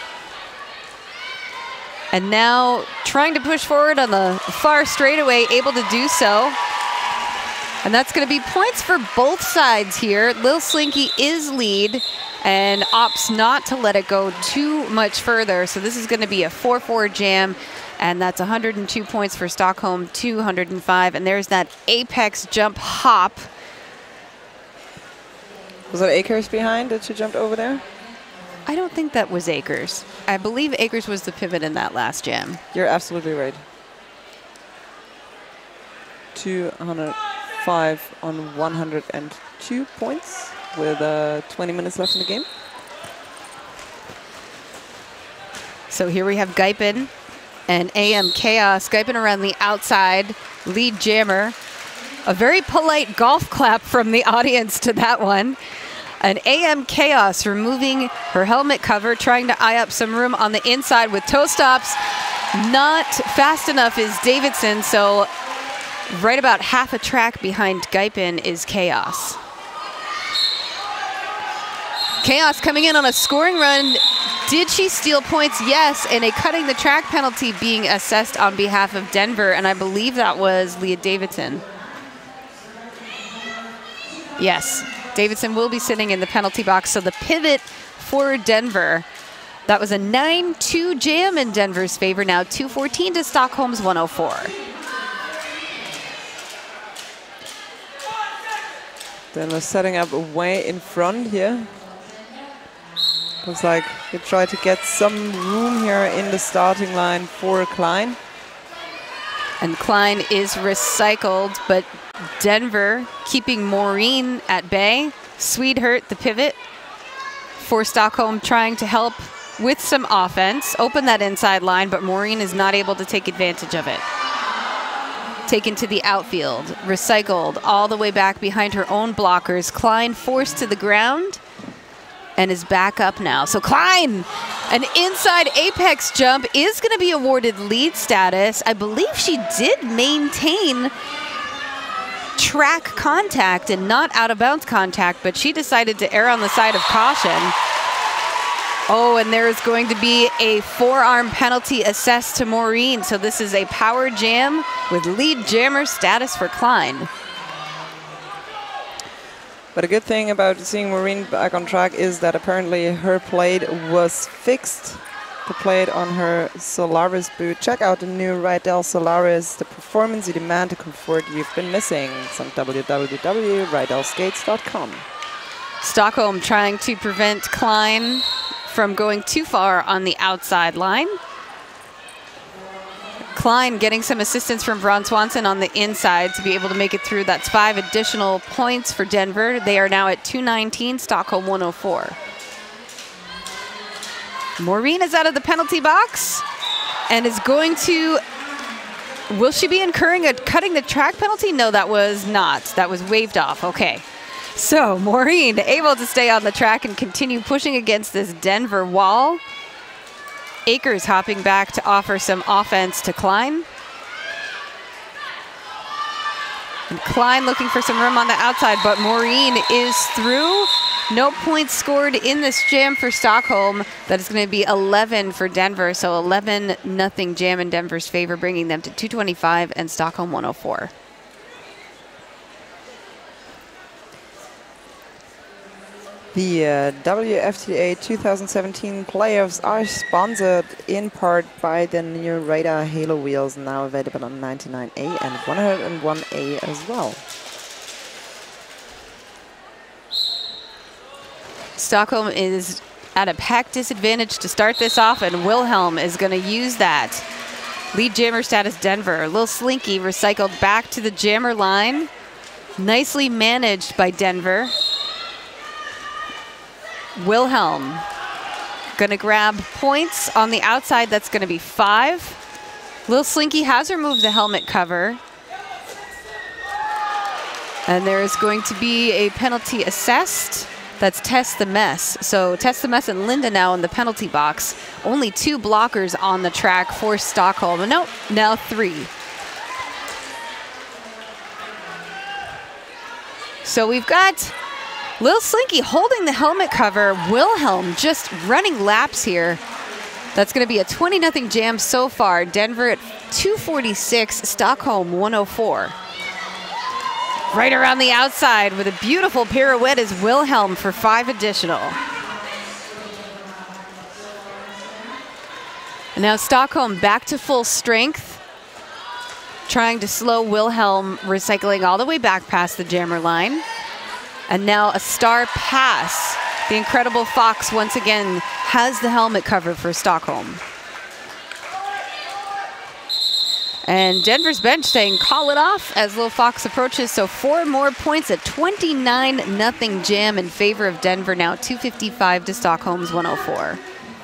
And now trying to push forward on the far straightaway, able to do so. And that's going to be points for both sides here. Lil Slinky is lead and opts not to let it go too much further. So this is going to be a 4-4 jam. And that's 102 points for Stockholm, 205. And there's that apex jump hop. Was that Akers behind that she jumped over there? I don't think that was Akers. I believe Akers was the pivot in that last jam. You're absolutely right. 205 on 102 points with 20 minutes left in the game. So here we have Guypen and AM Chaos. Guypen around the outside, lead jammer. A very polite golf clap from the audience to that one. And AM Chaos removing her helmet cover, trying to eye up some room on the inside with toe stops. Not fast enough is Davidson, so right about half a track behind Guypen is Chaos. Chaos coming in on a scoring run. Did she steal points? Yes, and a cutting the track penalty being assessed on behalf of Denver, and I believe that was Leah Davidson. Yes, Davidson will be sitting in the penalty box, so the pivot for Denver. That was a 9-2 jam in Denver's favor, now 214 to Stockholm's 104. Denver setting up way in front here. Looks like they try to get some room here in the starting line for Klein. And Klein is recycled, but Denver keeping Maureen at bay. Swede the pivot for Stockholm, trying to help with some offense. Open that inside line, but Maureen is not able to take advantage of it. Taken to the outfield, recycled all the way back behind her own blockers. Klein forced to the ground and is back up now. So Klein, an inside apex jump, is going to be awarded lead status. I believe she did maintain track contact and not out of bounds contact, but she decided to err on the side of caution. Oh, and there is going to be a forearm penalty assessed to Maureen. So this is a power jam with lead jammer status for Klein. But a good thing about seeing Maureen back on track is that apparently her plate was fixed. The plate on her Solaris boot. Check out the new Rydell Solaris, the performance you demand, the comfort you've been missing. It's on www.rydellskates.com. Stockholm trying to prevent Klein from going too far on the outside line. Klein getting some assistance from Braun Swanson on the inside to be able to make it through. That's 5 additional points for Denver. They are now at 219, Stockholm 104. Maureen is out of the penalty box and is going to, will she be incurring a cutting the track penalty? No, that was not. That was waved off. Okay. So Maureen able to stay on the track and continue pushing against this Denver wall. Akers hopping back to offer some offense to Klein. And Klein looking for some room on the outside, but Maureen is through. No points scored in this jam for Stockholm. That is going to be 11 for Denver, so 11-0 jam in Denver's favor, bringing them to 225 and Stockholm 104. The WFTA 2017 playoffs are sponsored in part by the new Radar Halo wheels, now available on 99A and 101A as well. Stockholm is at a pack disadvantage to start this off, and Wilhelm is going to use that. Lead jammer status Denver. Lil Slinky recycled back to the jammer line. Nicely managed by Denver. Wilhelm going to grab points on the outside. That's going to be 5. Lil Slinky has removed the helmet cover. And there is going to be a penalty assessed. That's Test the Mess. So Test the Mess and Linda now in the penalty box. Only 2 blockers on the track for Stockholm. And nope, now 3. So we've got Lil Slinky holding the helmet cover. Wilhelm just running laps here. That's going to be a 20-0 jam so far. Denver at 246, Stockholm 104. Right around the outside with a beautiful pirouette is Wilhelm for 5 additional. And now Stockholm back to full strength. Trying to slow Wilhelm, recycling all the way back past the jammer line. And now a star pass. The incredible Fox once again has the helmet cover for Stockholm. And Denver's bench saying call it off as Lil Fox approaches. So 4 more points, a 29-0 jam in favor of Denver now, 255 to Stockholm's 104.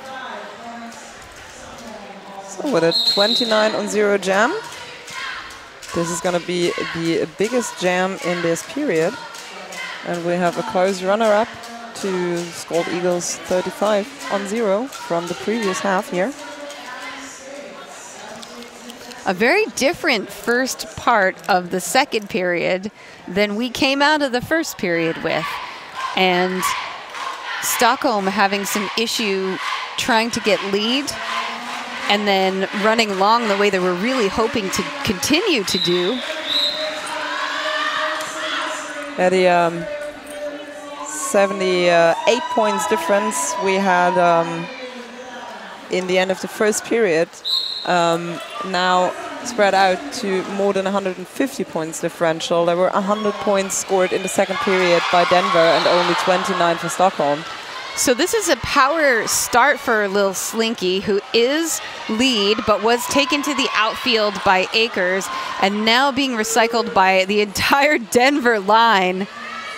So with a 29-0 jam, this is going to be the biggest jam in this period. And we have a close runner-up to Scald Eagles 35-0 from the previous half here. A very different first part of the second period than we came out of the first period with. And Stockholm having some issue trying to get lead and then running long the way they were really hoping to continue to do. Yeah, the 78 points difference we had in the end of the first period now spread out to more than 150 points differential. There were 100 points scored in the second period by Denver and only 29 for Stockholm. So this is a power start for Lil Slinky, who is lead, but was taken to the outfield by Akers, and now being recycled by the entire Denver line.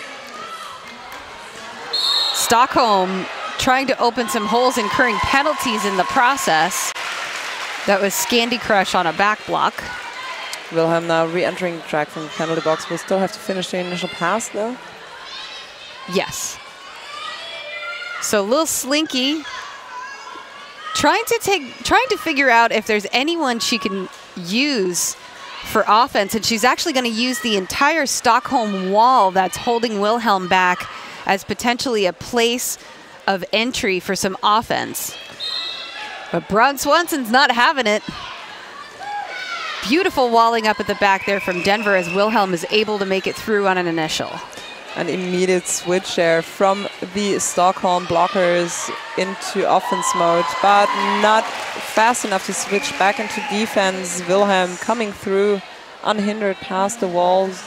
Stockholm trying to open some holes, incurring penalties in the process. That was Scandy Crush on a back block. Wilhelm now re-entering the track from the penalty box. Will still have to finish the initial pass, though. Yes. So Lil Slinky trying to figure out if there's anyone she can use for offense, and she's actually going to use the entire Stockholm wall that's holding Wilhelm back as potentially a place of entry for some offense. But Braun Swanson's not having it. Beautiful walling up at the back there from Denver as Wilhelm is able to make it through on an initial. An immediate switch there from the Stockholm blockers into offense mode, but not fast enough to switch back into defense. Wilhelm coming through unhindered past the walls.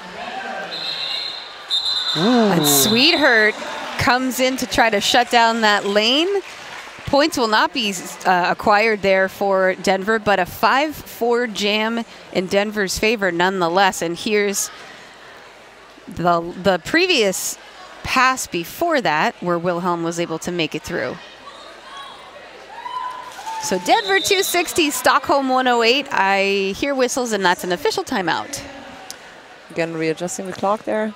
Ooh. And Sweetheart comes in to try to shut down that lane. Points will not be acquired there for Denver, but a 5-4 jam in Denver's favor nonetheless. And here's the previous pass before that, where Wilhelm was able to make it through. So Denver 260, Stockholm 108. I hear whistles, and that's an official timeout. Again, readjusting the clock there.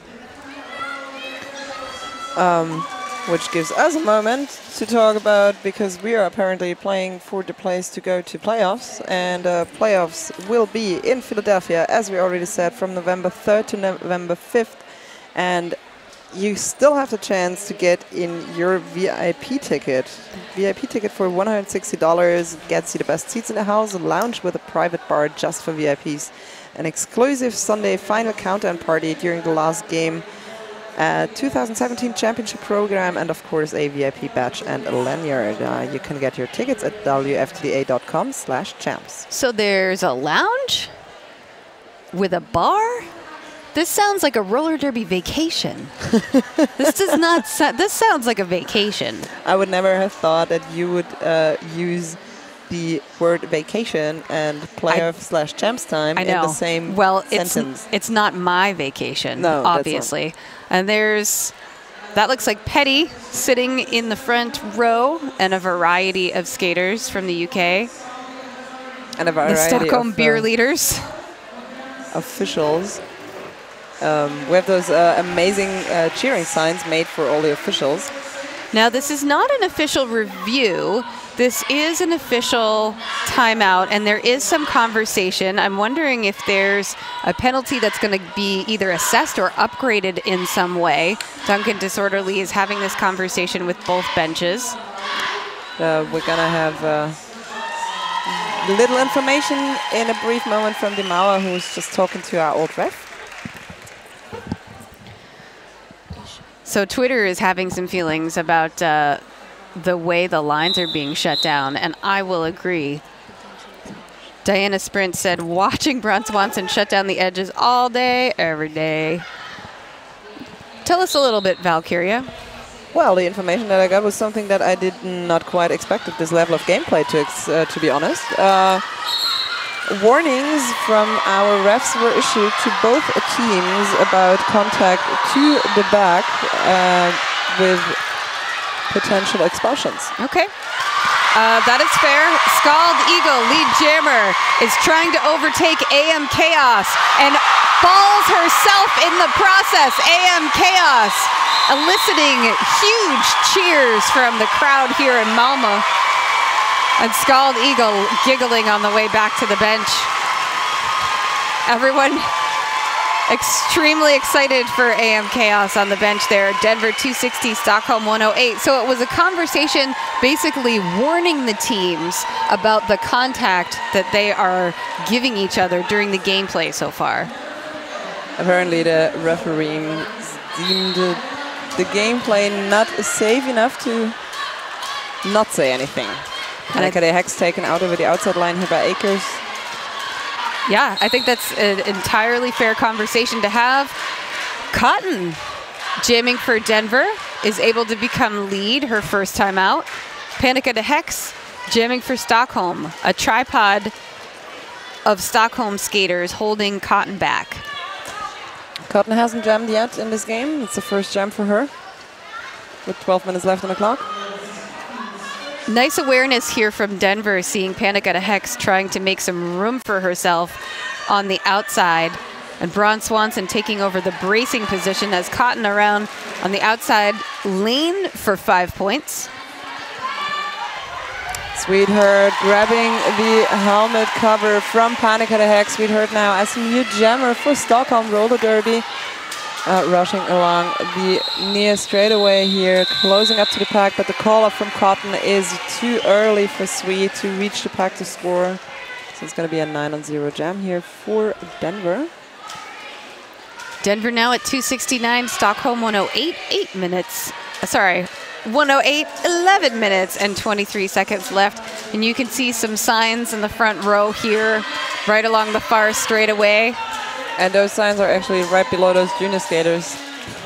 Which gives us a moment to talk about, because we are apparently playing for the place to go to playoffs, and playoffs will be in Philadelphia, as we already said, from November 3rd to November 5th, and you still have the chance to get in your VIP ticket. VIP ticket for $160 gets you the best seats in the house, a lounge with a private bar just for VIPs, an exclusive Sunday final countdown party during the last game, 2017 championship program, and of course a VIP badge and a lanyard. You can get your tickets at wftda.com/champs. So there's a lounge with a bar? This sounds like a roller derby vacation. This does not. This sounds like a vacation. I would never have thought that you would use the word vacation and playoff/champs time in the same sentence. It's not my vacation, no, obviously. And that looks like Petty sitting in the front row, and a variety of skaters from the UK. And a variety the Stockholm of beer leaders. Officials. We have those amazing cheering signs made for all the officials. Now, this is not an official review. This is an official timeout, and there is some conversation. I'm wondering if there's a penalty that's going to be either assessed or upgraded in some way. Duncan Disorderly is having this conversation with both benches. We're going to have little information in a brief moment from Dimauer, who's just talking to our old ref. So Twitter is having some feelings about the way the lines are being shut down, and I will agree. Diana Sprint said, watching Braun Swanson shut down the edges all day, every day. Tell us a little bit, Valkyria. Well, the information that I got was something that I did not quite expect at this level of gameplay, to be honest. Warnings from our refs were issued to both teams about contact to the back with potential expulsions. Okay. That is fair. Scald Eagle, lead jammer, is trying to overtake AM Chaos and falls herself in the process. AM Chaos eliciting huge cheers from the crowd here in Malmö. And Scald Eagle giggling on the way back to the bench. Everyone extremely excited for AM Chaos on the bench there. Denver 260, Stockholm 108. So it was a conversation basically warning the teams about the contact that they are giving each other during the gameplay so far. Apparently the referee deemed the gameplay not safe enough to not say anything. Panikade Hex taken out over the outside line here by Akers. Yeah, I think that's an entirely fair conversation to have. Cotton, jamming for Denver, is able to become lead her first time out. Panica de Hex, jamming for Stockholm, a tripod of Stockholm skaters holding Cotton back. Cotton hasn't jammed yet in this game. It's the first jam for her with 12 minutes left on the clock. Nice awareness here from Denver, seeing Panica de Hex trying to make some room for herself on the outside. And Braun Swanson taking over the bracing position as Cotton around on the outside lane for 5 points. Sweetheart grabbing the helmet cover from Panica de Hex. Sweetheart now as a new jammer for Stockholm roller derby. Rushing along the near straightaway here, closing up to the pack, but the call-up from Cotton is too early for Sweet to reach the pack to score. So it's going to be a 9-0 jam here for Denver. Denver now at 269, Stockholm 108, 8 minutes. Sorry, 108, 11 minutes and 23 seconds left. And you can see some signs in the front row here, right along the far straightaway. And those signs are actually right below those junior skaters.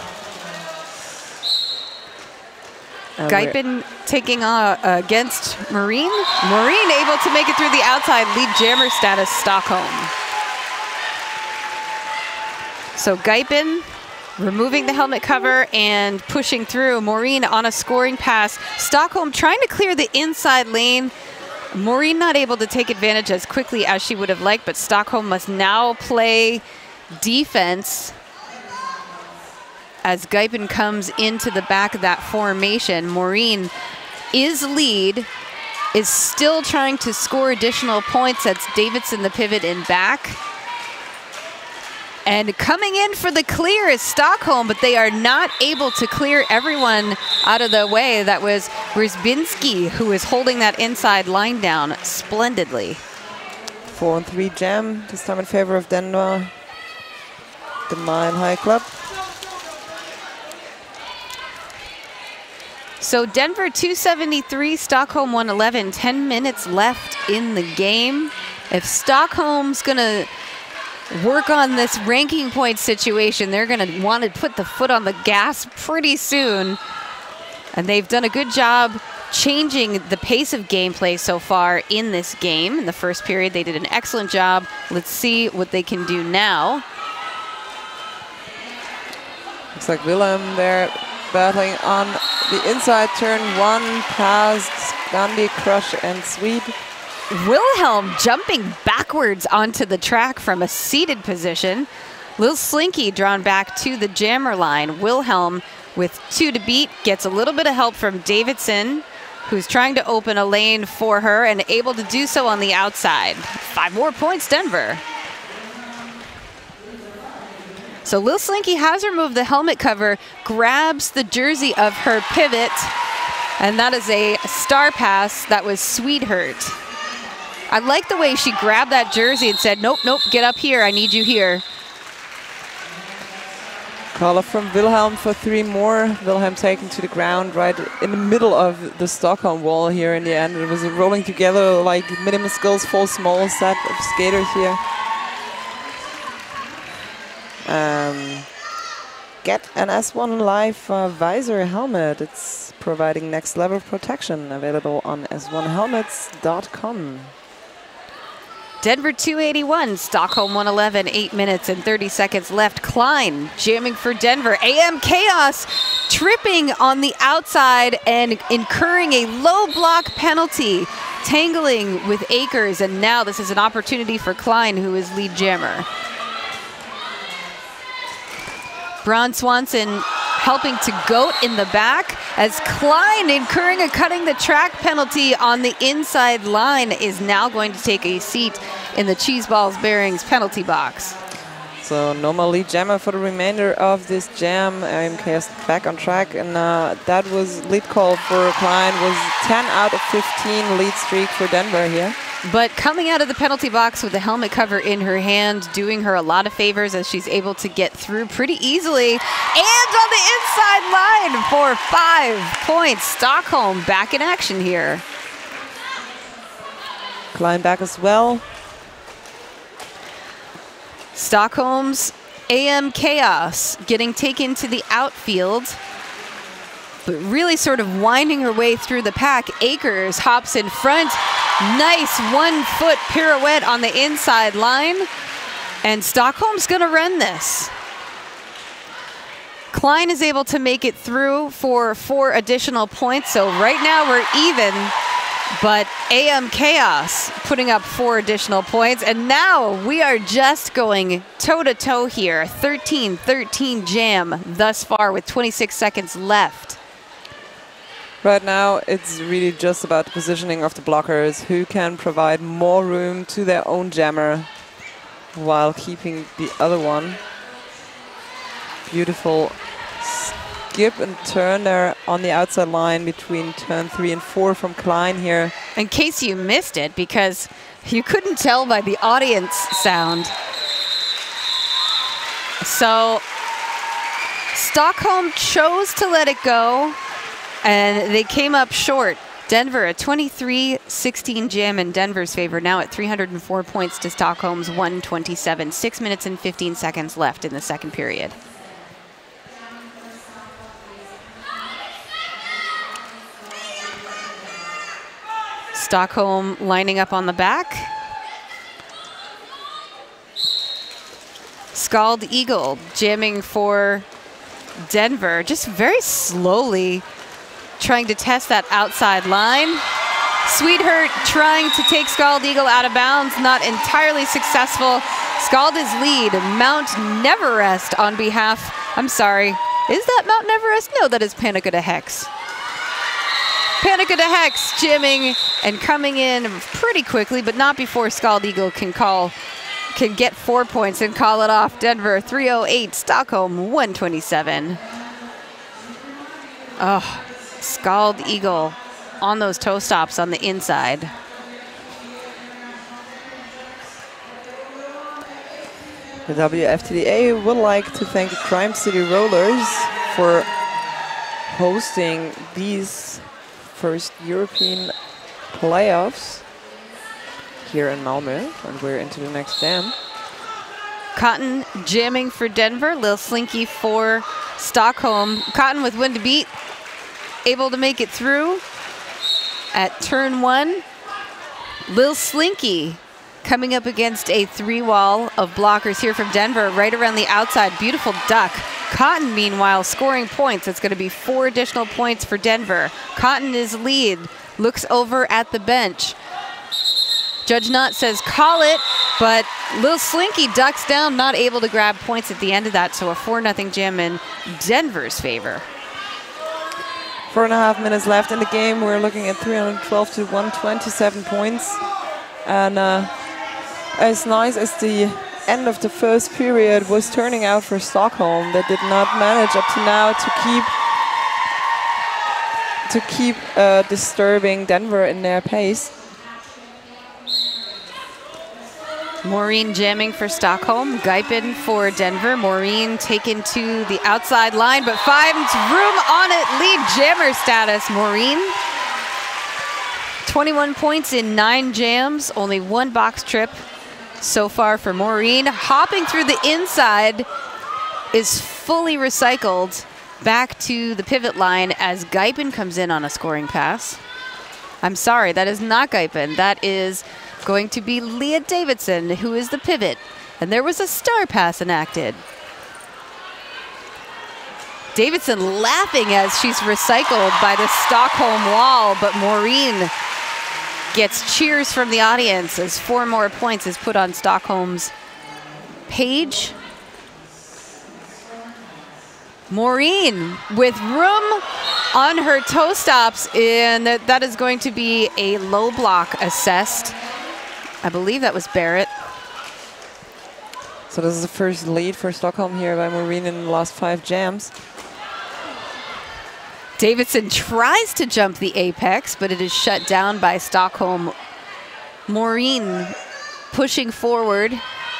Guypen taking against Marine. Marine able to make it through the outside, lead jammer status, Stockholm. So Guypen removing the helmet cover and pushing through. Maureen on a scoring pass. Stockholm trying to clear the inside lane. Maureen not able to take advantage as quickly as she would have liked, but Stockholm must now play defense as Guypen comes into the back of that formation. Maureen is lead, is still trying to score additional points. That's Davidson, the pivot, in back. And coming in for the clear is Stockholm, but they are not able to clear everyone out of the way. That was Rizbinski, who is holding that inside line down splendidly. 4-3 jam, this time in favor of Denver, the Mile High Club. So Denver 273, Stockholm 111, 10 minutes left in the game. If Stockholm's gonna work on this ranking point situation, they're going to want to put the foot on the gas pretty soon. And they've done a good job changing the pace of gameplay so far in this game. In the first period, they did an excellent job. Let's see what they can do now. Looks like Willem there battling on the inside, turn one, past Gandhi, Crush, and Sweet. Wilhelm jumping backwards onto the track from a seated position. Lil Slinky drawn back to the jammer line. Wilhelm with 2 to beat, gets a little bit of help from Davidson, who's trying to open a lane for her and able to do so on the outside. 5 more points, Denver. So Lil Slinky has removed the helmet cover, grabs the jersey of her pivot, and that is a star pass. That was Sweetheart. I like the way she grabbed that jersey and said, nope, nope, get up here, I need you here. Call up from Wilhelm for 3 more. Wilhelm taken to the ground right in the middle of the Stockholm wall here in the end. It was rolling together like minimum skills, full small set of skaters here. Get an S1 Live visor helmet. It's providing next level protection, available on s1helmets.com. Denver 281, Stockholm 111, 8 minutes and 30 seconds left. Klein jamming for Denver. AM Chaos tripping on the outside and incurring a low block penalty, tangling with Akers, and now this is an opportunity for Klein, who is lead jammer. Braun Swanson helping to goat in the back as Klein, incurring a cutting the track penalty on the inside line, is now going to take a seat in the Cheese Balls Bearings penalty box. So normal lead jammer for the remainder of this jam. MK back on track, and that was lead call for Klein, was 10 out of 15 lead streak for Denver here. But coming out of the penalty box with the helmet cover in her hand, doing her a lot of favors as she's able to get through pretty easily. And on the inside line for 5 points. Stockholm back in action here. Klein back as well. Stockholm's AM Chaos getting taken to the outfield, but really sort of winding her way through the pack. Akers hops in front. Nice 1-foot pirouette on the inside line. And Stockholm's going to run this. Klein is able to make it through for 4 additional points. So right now we're even, but AM Chaos putting up 4 additional points. And now we are just going toe-to-toe here. 13-13 jam thus far with 26 seconds left. Right now, it's really just about the positioning of the blockers, who can provide more room to their own jammer while keeping the other one. Beautiful skip and turn there on the outside line between turn 3 and 4 from Klein here. In case you missed it, because you couldn't tell by the audience sound. So Stockholm chose to let it go, and they came up short. Denver, a 23-16 jam in Denver's favor, now at 304 points to Stockholm's 127. 6 minutes and 15 seconds left in the second period. Stockholm lining up on the back. Scald Eagle jamming for Denver, just very slowly trying to test that outside line. Sweetheart trying to take Scald Eagle out of bounds, not entirely successful. Scald is lead. Mount Neverest on behalf, I'm sorry, is that Mount Neverest? No, that is Panic at a Hex. Panic at a Hex jamming and coming in pretty quickly, but not before Scald Eagle can get 4 points and call it off. Denver 308, Stockholm 127. Oh, Scald Eagle on those toe stops on the inside. The Wftda would like to thank the Crime City Rollers for hosting these first European playoffs here in Malmö, and we're into the next jam. Cotton jamming for Denver, Lil Slinky for Stockholm. Cotton with win to beat, able to make it through at turn 1. Lil Slinky coming up against a 3-wall of blockers here from Denver, right around the outside. Beautiful duck. Cotton, meanwhile, scoring points. It's going to be 4 additional points for Denver. Cotton is lead, looks over at the bench. Judge Knott says call it, but Lil Slinky ducks down, not able to grab points at the end of that, so a 4-0 jam in Denver's favor. 4.5 minutes left in the game. We're looking at 312 to 127 points. And as nice as the end of the first period was turning out for Stockholm, they did not manage up to now to keep disturbing Denver in their pace. Maureen jamming for Stockholm, Guypen for Denver. Maureen taken to the outside line, but finds room on it. Lead jammer status, Maureen. 21 points in 9 jams, only 1 box trip so far for Maureen. Hopping through the inside is fully recycled back to the pivot line as Guypen comes in on a scoring pass. I'm sorry, that is not Guypen. That is going to be Leah Davidson, who is the pivot. And there was a star pass enacted. Davidson laughing as she's recycled by the Stockholm wall, but Maureen gets cheers from the audience as 4 more points is put on Stockholm's page. Maureen with room on her toe stops, and that is going to be a low block assessed. I believe that was Barrett. So this is the first lead for Stockholm here by Maureen in the last 5 jams. Davidson tries to jump the apex, but it is shut down by Stockholm. Maureen pushing forward.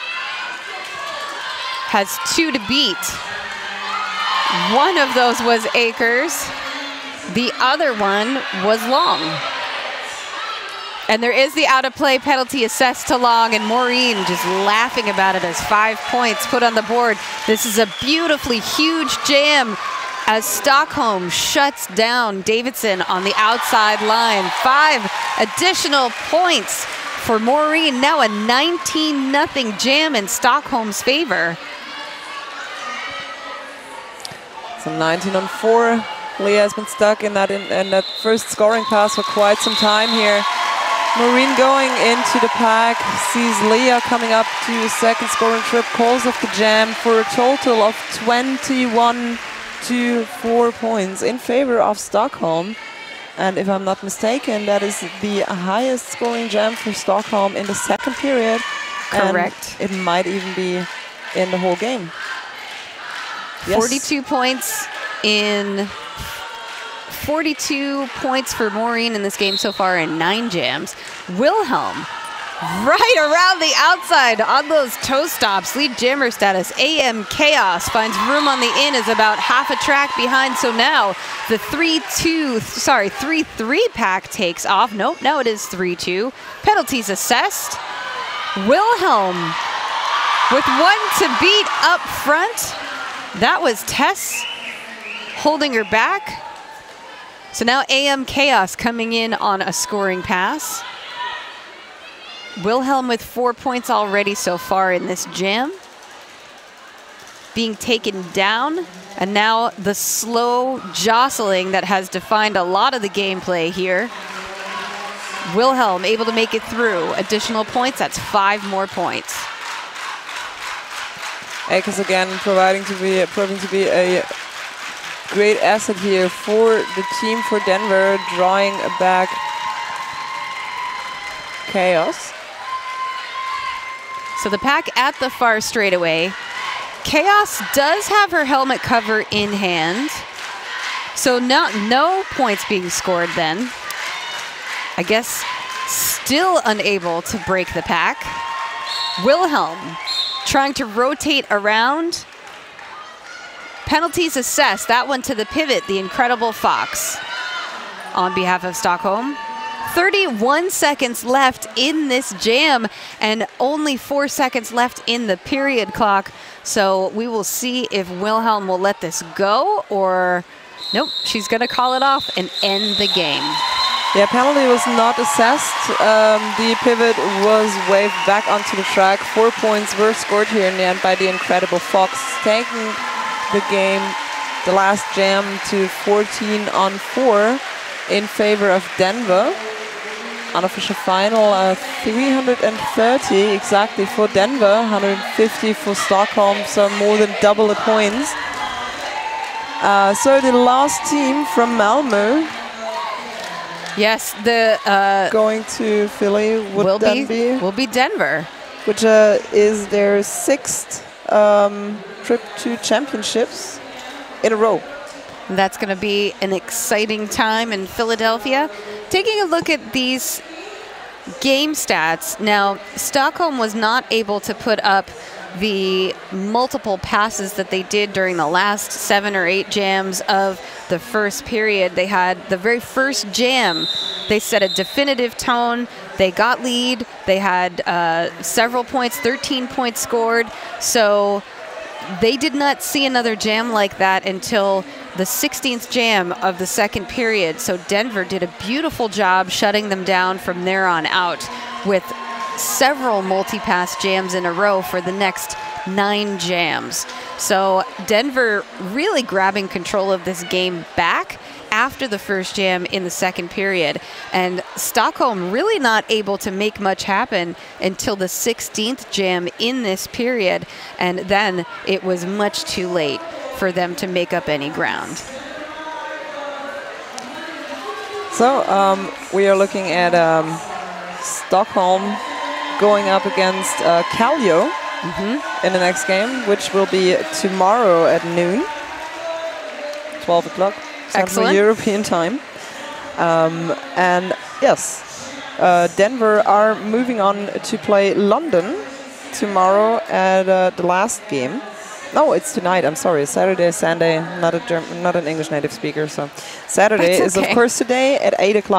Has 2 to beat. One of those was Akers. The other one was long. And there is the out-of-play penalty assessed to Long, and Maureen just laughing about it as 5 points put on the board. This is a beautifully huge jam as Stockholm shuts down Davidson on the outside line. 5 additional points for Maureen. Now a 19-0 jam in Stockholm's favor. So 19-4. Leah has been stuck in that first scoring pass for quite some time here. Maureen going into the pack, sees Leah coming up to a second scoring trip, calls off the jam for a total of 21-4 points in favor of Stockholm. And if I'm not mistaken, that is the highest scoring jam for Stockholm in the second period. Correct. And it might even be in the whole game. Yes. 42 points in 42 points for Maureen in this game so far in 9 jams. Wilhelm right around the outside on those toe stops. Lead jammer status. AM Chaos finds room on the in, is about half a track behind. So now the 3-3 pack takes off. Nope, now it is 3-2. Penalties assessed. Wilhelm with 1 to beat up front. That was Tess holding her back. So now AM Chaos coming in on a scoring pass. Wilhelm with 4 points already so far in this jam. Being taken down, and now the slow jostling that has defined a lot of the gameplay here. Wilhelm able to make it through. Additional points, that's 5 more points. Akers again proving to be a great asset here for the team for Denver, drawing back Chaos. So the pack at the far straightaway. Chaos does have her helmet cover in hand. So no points being scored then. I guess still unable to break the pack. Wilhelm trying to rotate around. Penalties assessed. That one to the pivot, the incredible Fox on behalf of Stockholm. 31 seconds left in this jam and only 4 seconds left in the period clock. So we will see if Wilhelm will let this go, or nope, she's going to call it off and end the game. Yeah, penalty was not assessed. The pivot was waved back onto the track. 4 points were scored here in the end by the incredible Fox, taking the game, the last jam, to 14-4 in favor of Denver. Unofficial final, 330 exactly for Denver, 150 for Stockholm, so more than double the points. So the last team from Malmö, yes, the going to Philly will be Denver, which is their 6th trip to championships in a row. That's going to be an exciting time in Philadelphia. Taking a look at these game stats, now Stockholm was not able to put up the multiple passes that they did during the last 7 or 8 jams of the first period. They had the very first jam, they set a definitive tone, they got lead, they had several points, 13 points scored, so they did not see another jam like that until the 16th jam of the second period. So Denver did a beautiful job shutting them down from there on out with several multi-pass jams in a row for the next 9 jams. So Denver really grabbing control of this game back after the first jam in the second period. And Stockholm really not able to make much happen until the 16th jam in this period. And then it was much too late for them to make up any ground. So we are looking at Stockholm going up against Kallio in the next game, which will be tomorrow at noon, 12 o'clock. Central European time. And yes, Denver are moving on to play London tomorrow at the last game. No, it's tonight. I'm sorry. Saturday, Sunday. Not an English native speaker, so Saturday is of course today at 8 o'clock.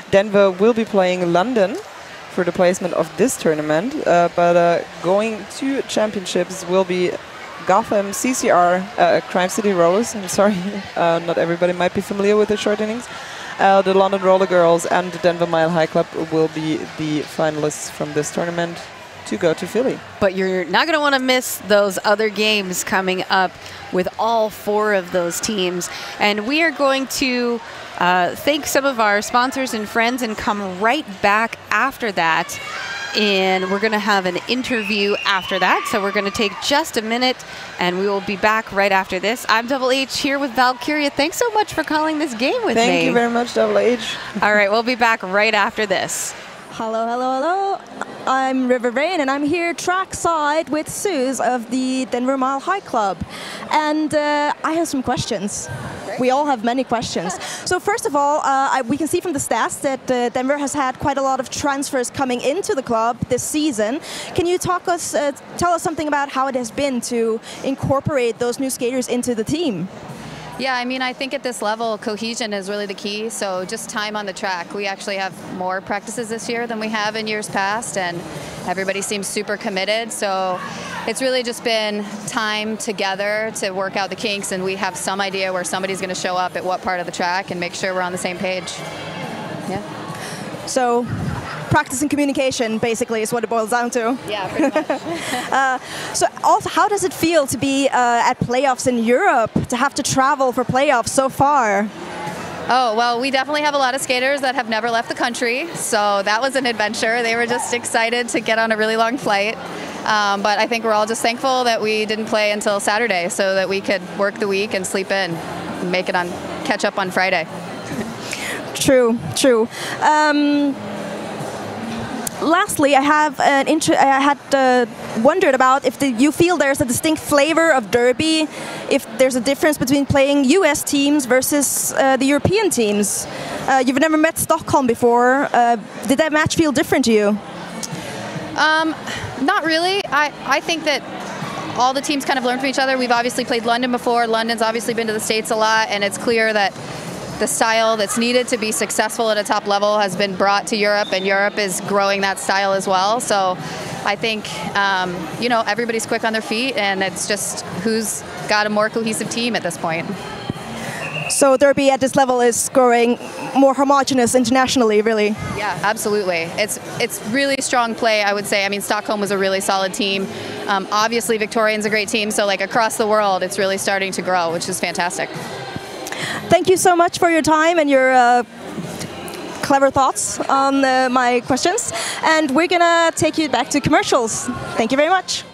Denver will be playing London for the placement of this tournament, but going to championships will be Gotham, CCR, Crime City Rollers, I'm sorry, not everybody might be familiar with the shortenings. The London Roller Girls and the Denver Mile High Club will be the finalists from this tournament to go to Philly. But you're not going to want to miss those other games coming up with all 4 of those teams. And we are going to thank some of our sponsors and friends and come right back after that. And we're going to have an interview after that. So we're going to take just a minute, and we will be back right after this. I'm Double H here with Valkyria. Thanks so much for calling this game with me. Thank you very much, Double H. All right, we'll be back right after this. Hello, hello, hello. I'm River Rain, and I'm here trackside with Suze of the Denver Mile High Club. And I have some questions. Great. We all have many questions. So first of all, we can see from the stats that Denver has had quite a lot of transfers coming into the club this season. Can you tell us something about how it has been to incorporate those new skaters into the team? Yeah, I mean, I think at this level, cohesion is really the key. So just time on the track. We actually have more practices this year than we have in years past, and everybody seems super committed. So it's really just been time together to work out the kinks, and we have some idea where somebody's going to show up at what part of the track and make sure we're on the same page. Yeah. So practice and communication, basically, is what it boils down to. Yeah, pretty much. So also, how does it feel to be at playoffs in Europe, to have to travel for playoffs so far? Oh, well, we definitely have a lot of skaters that have never left the country, so that was an adventure. They were just excited to get on a really long flight. But I think we're all just thankful that we didn't play until Saturday so that we could work the week and sleep in and make it catch up on Friday. True, true. Lastly, I had wondered about if you feel there's a distinct flavor of derby, if there's a difference between playing US teams versus the European teams. You've never met Stockholm before. Did that match feel different to you? Not really. I think that all the teams kind of learn from each other. We've obviously played London before. London's obviously been to the States a lot, and it's clear that the style that's needed to be successful at a top level has been brought to Europe, and Europe is growing that style as well. So I think, you know, everybody's quick on their feet, and it's just who's got a more cohesive team at this point. So derby at this level is growing more homogenous internationally, really? Yeah, absolutely. It's really strong play, I would say. I mean, Stockholm was a really solid team. Obviously, Victorian's a great team, so like across the world, it's really starting to grow, which is fantastic. Thank you so much for your time and your clever thoughts on my questions. And we're going to take you back to commercials. Thank you very much.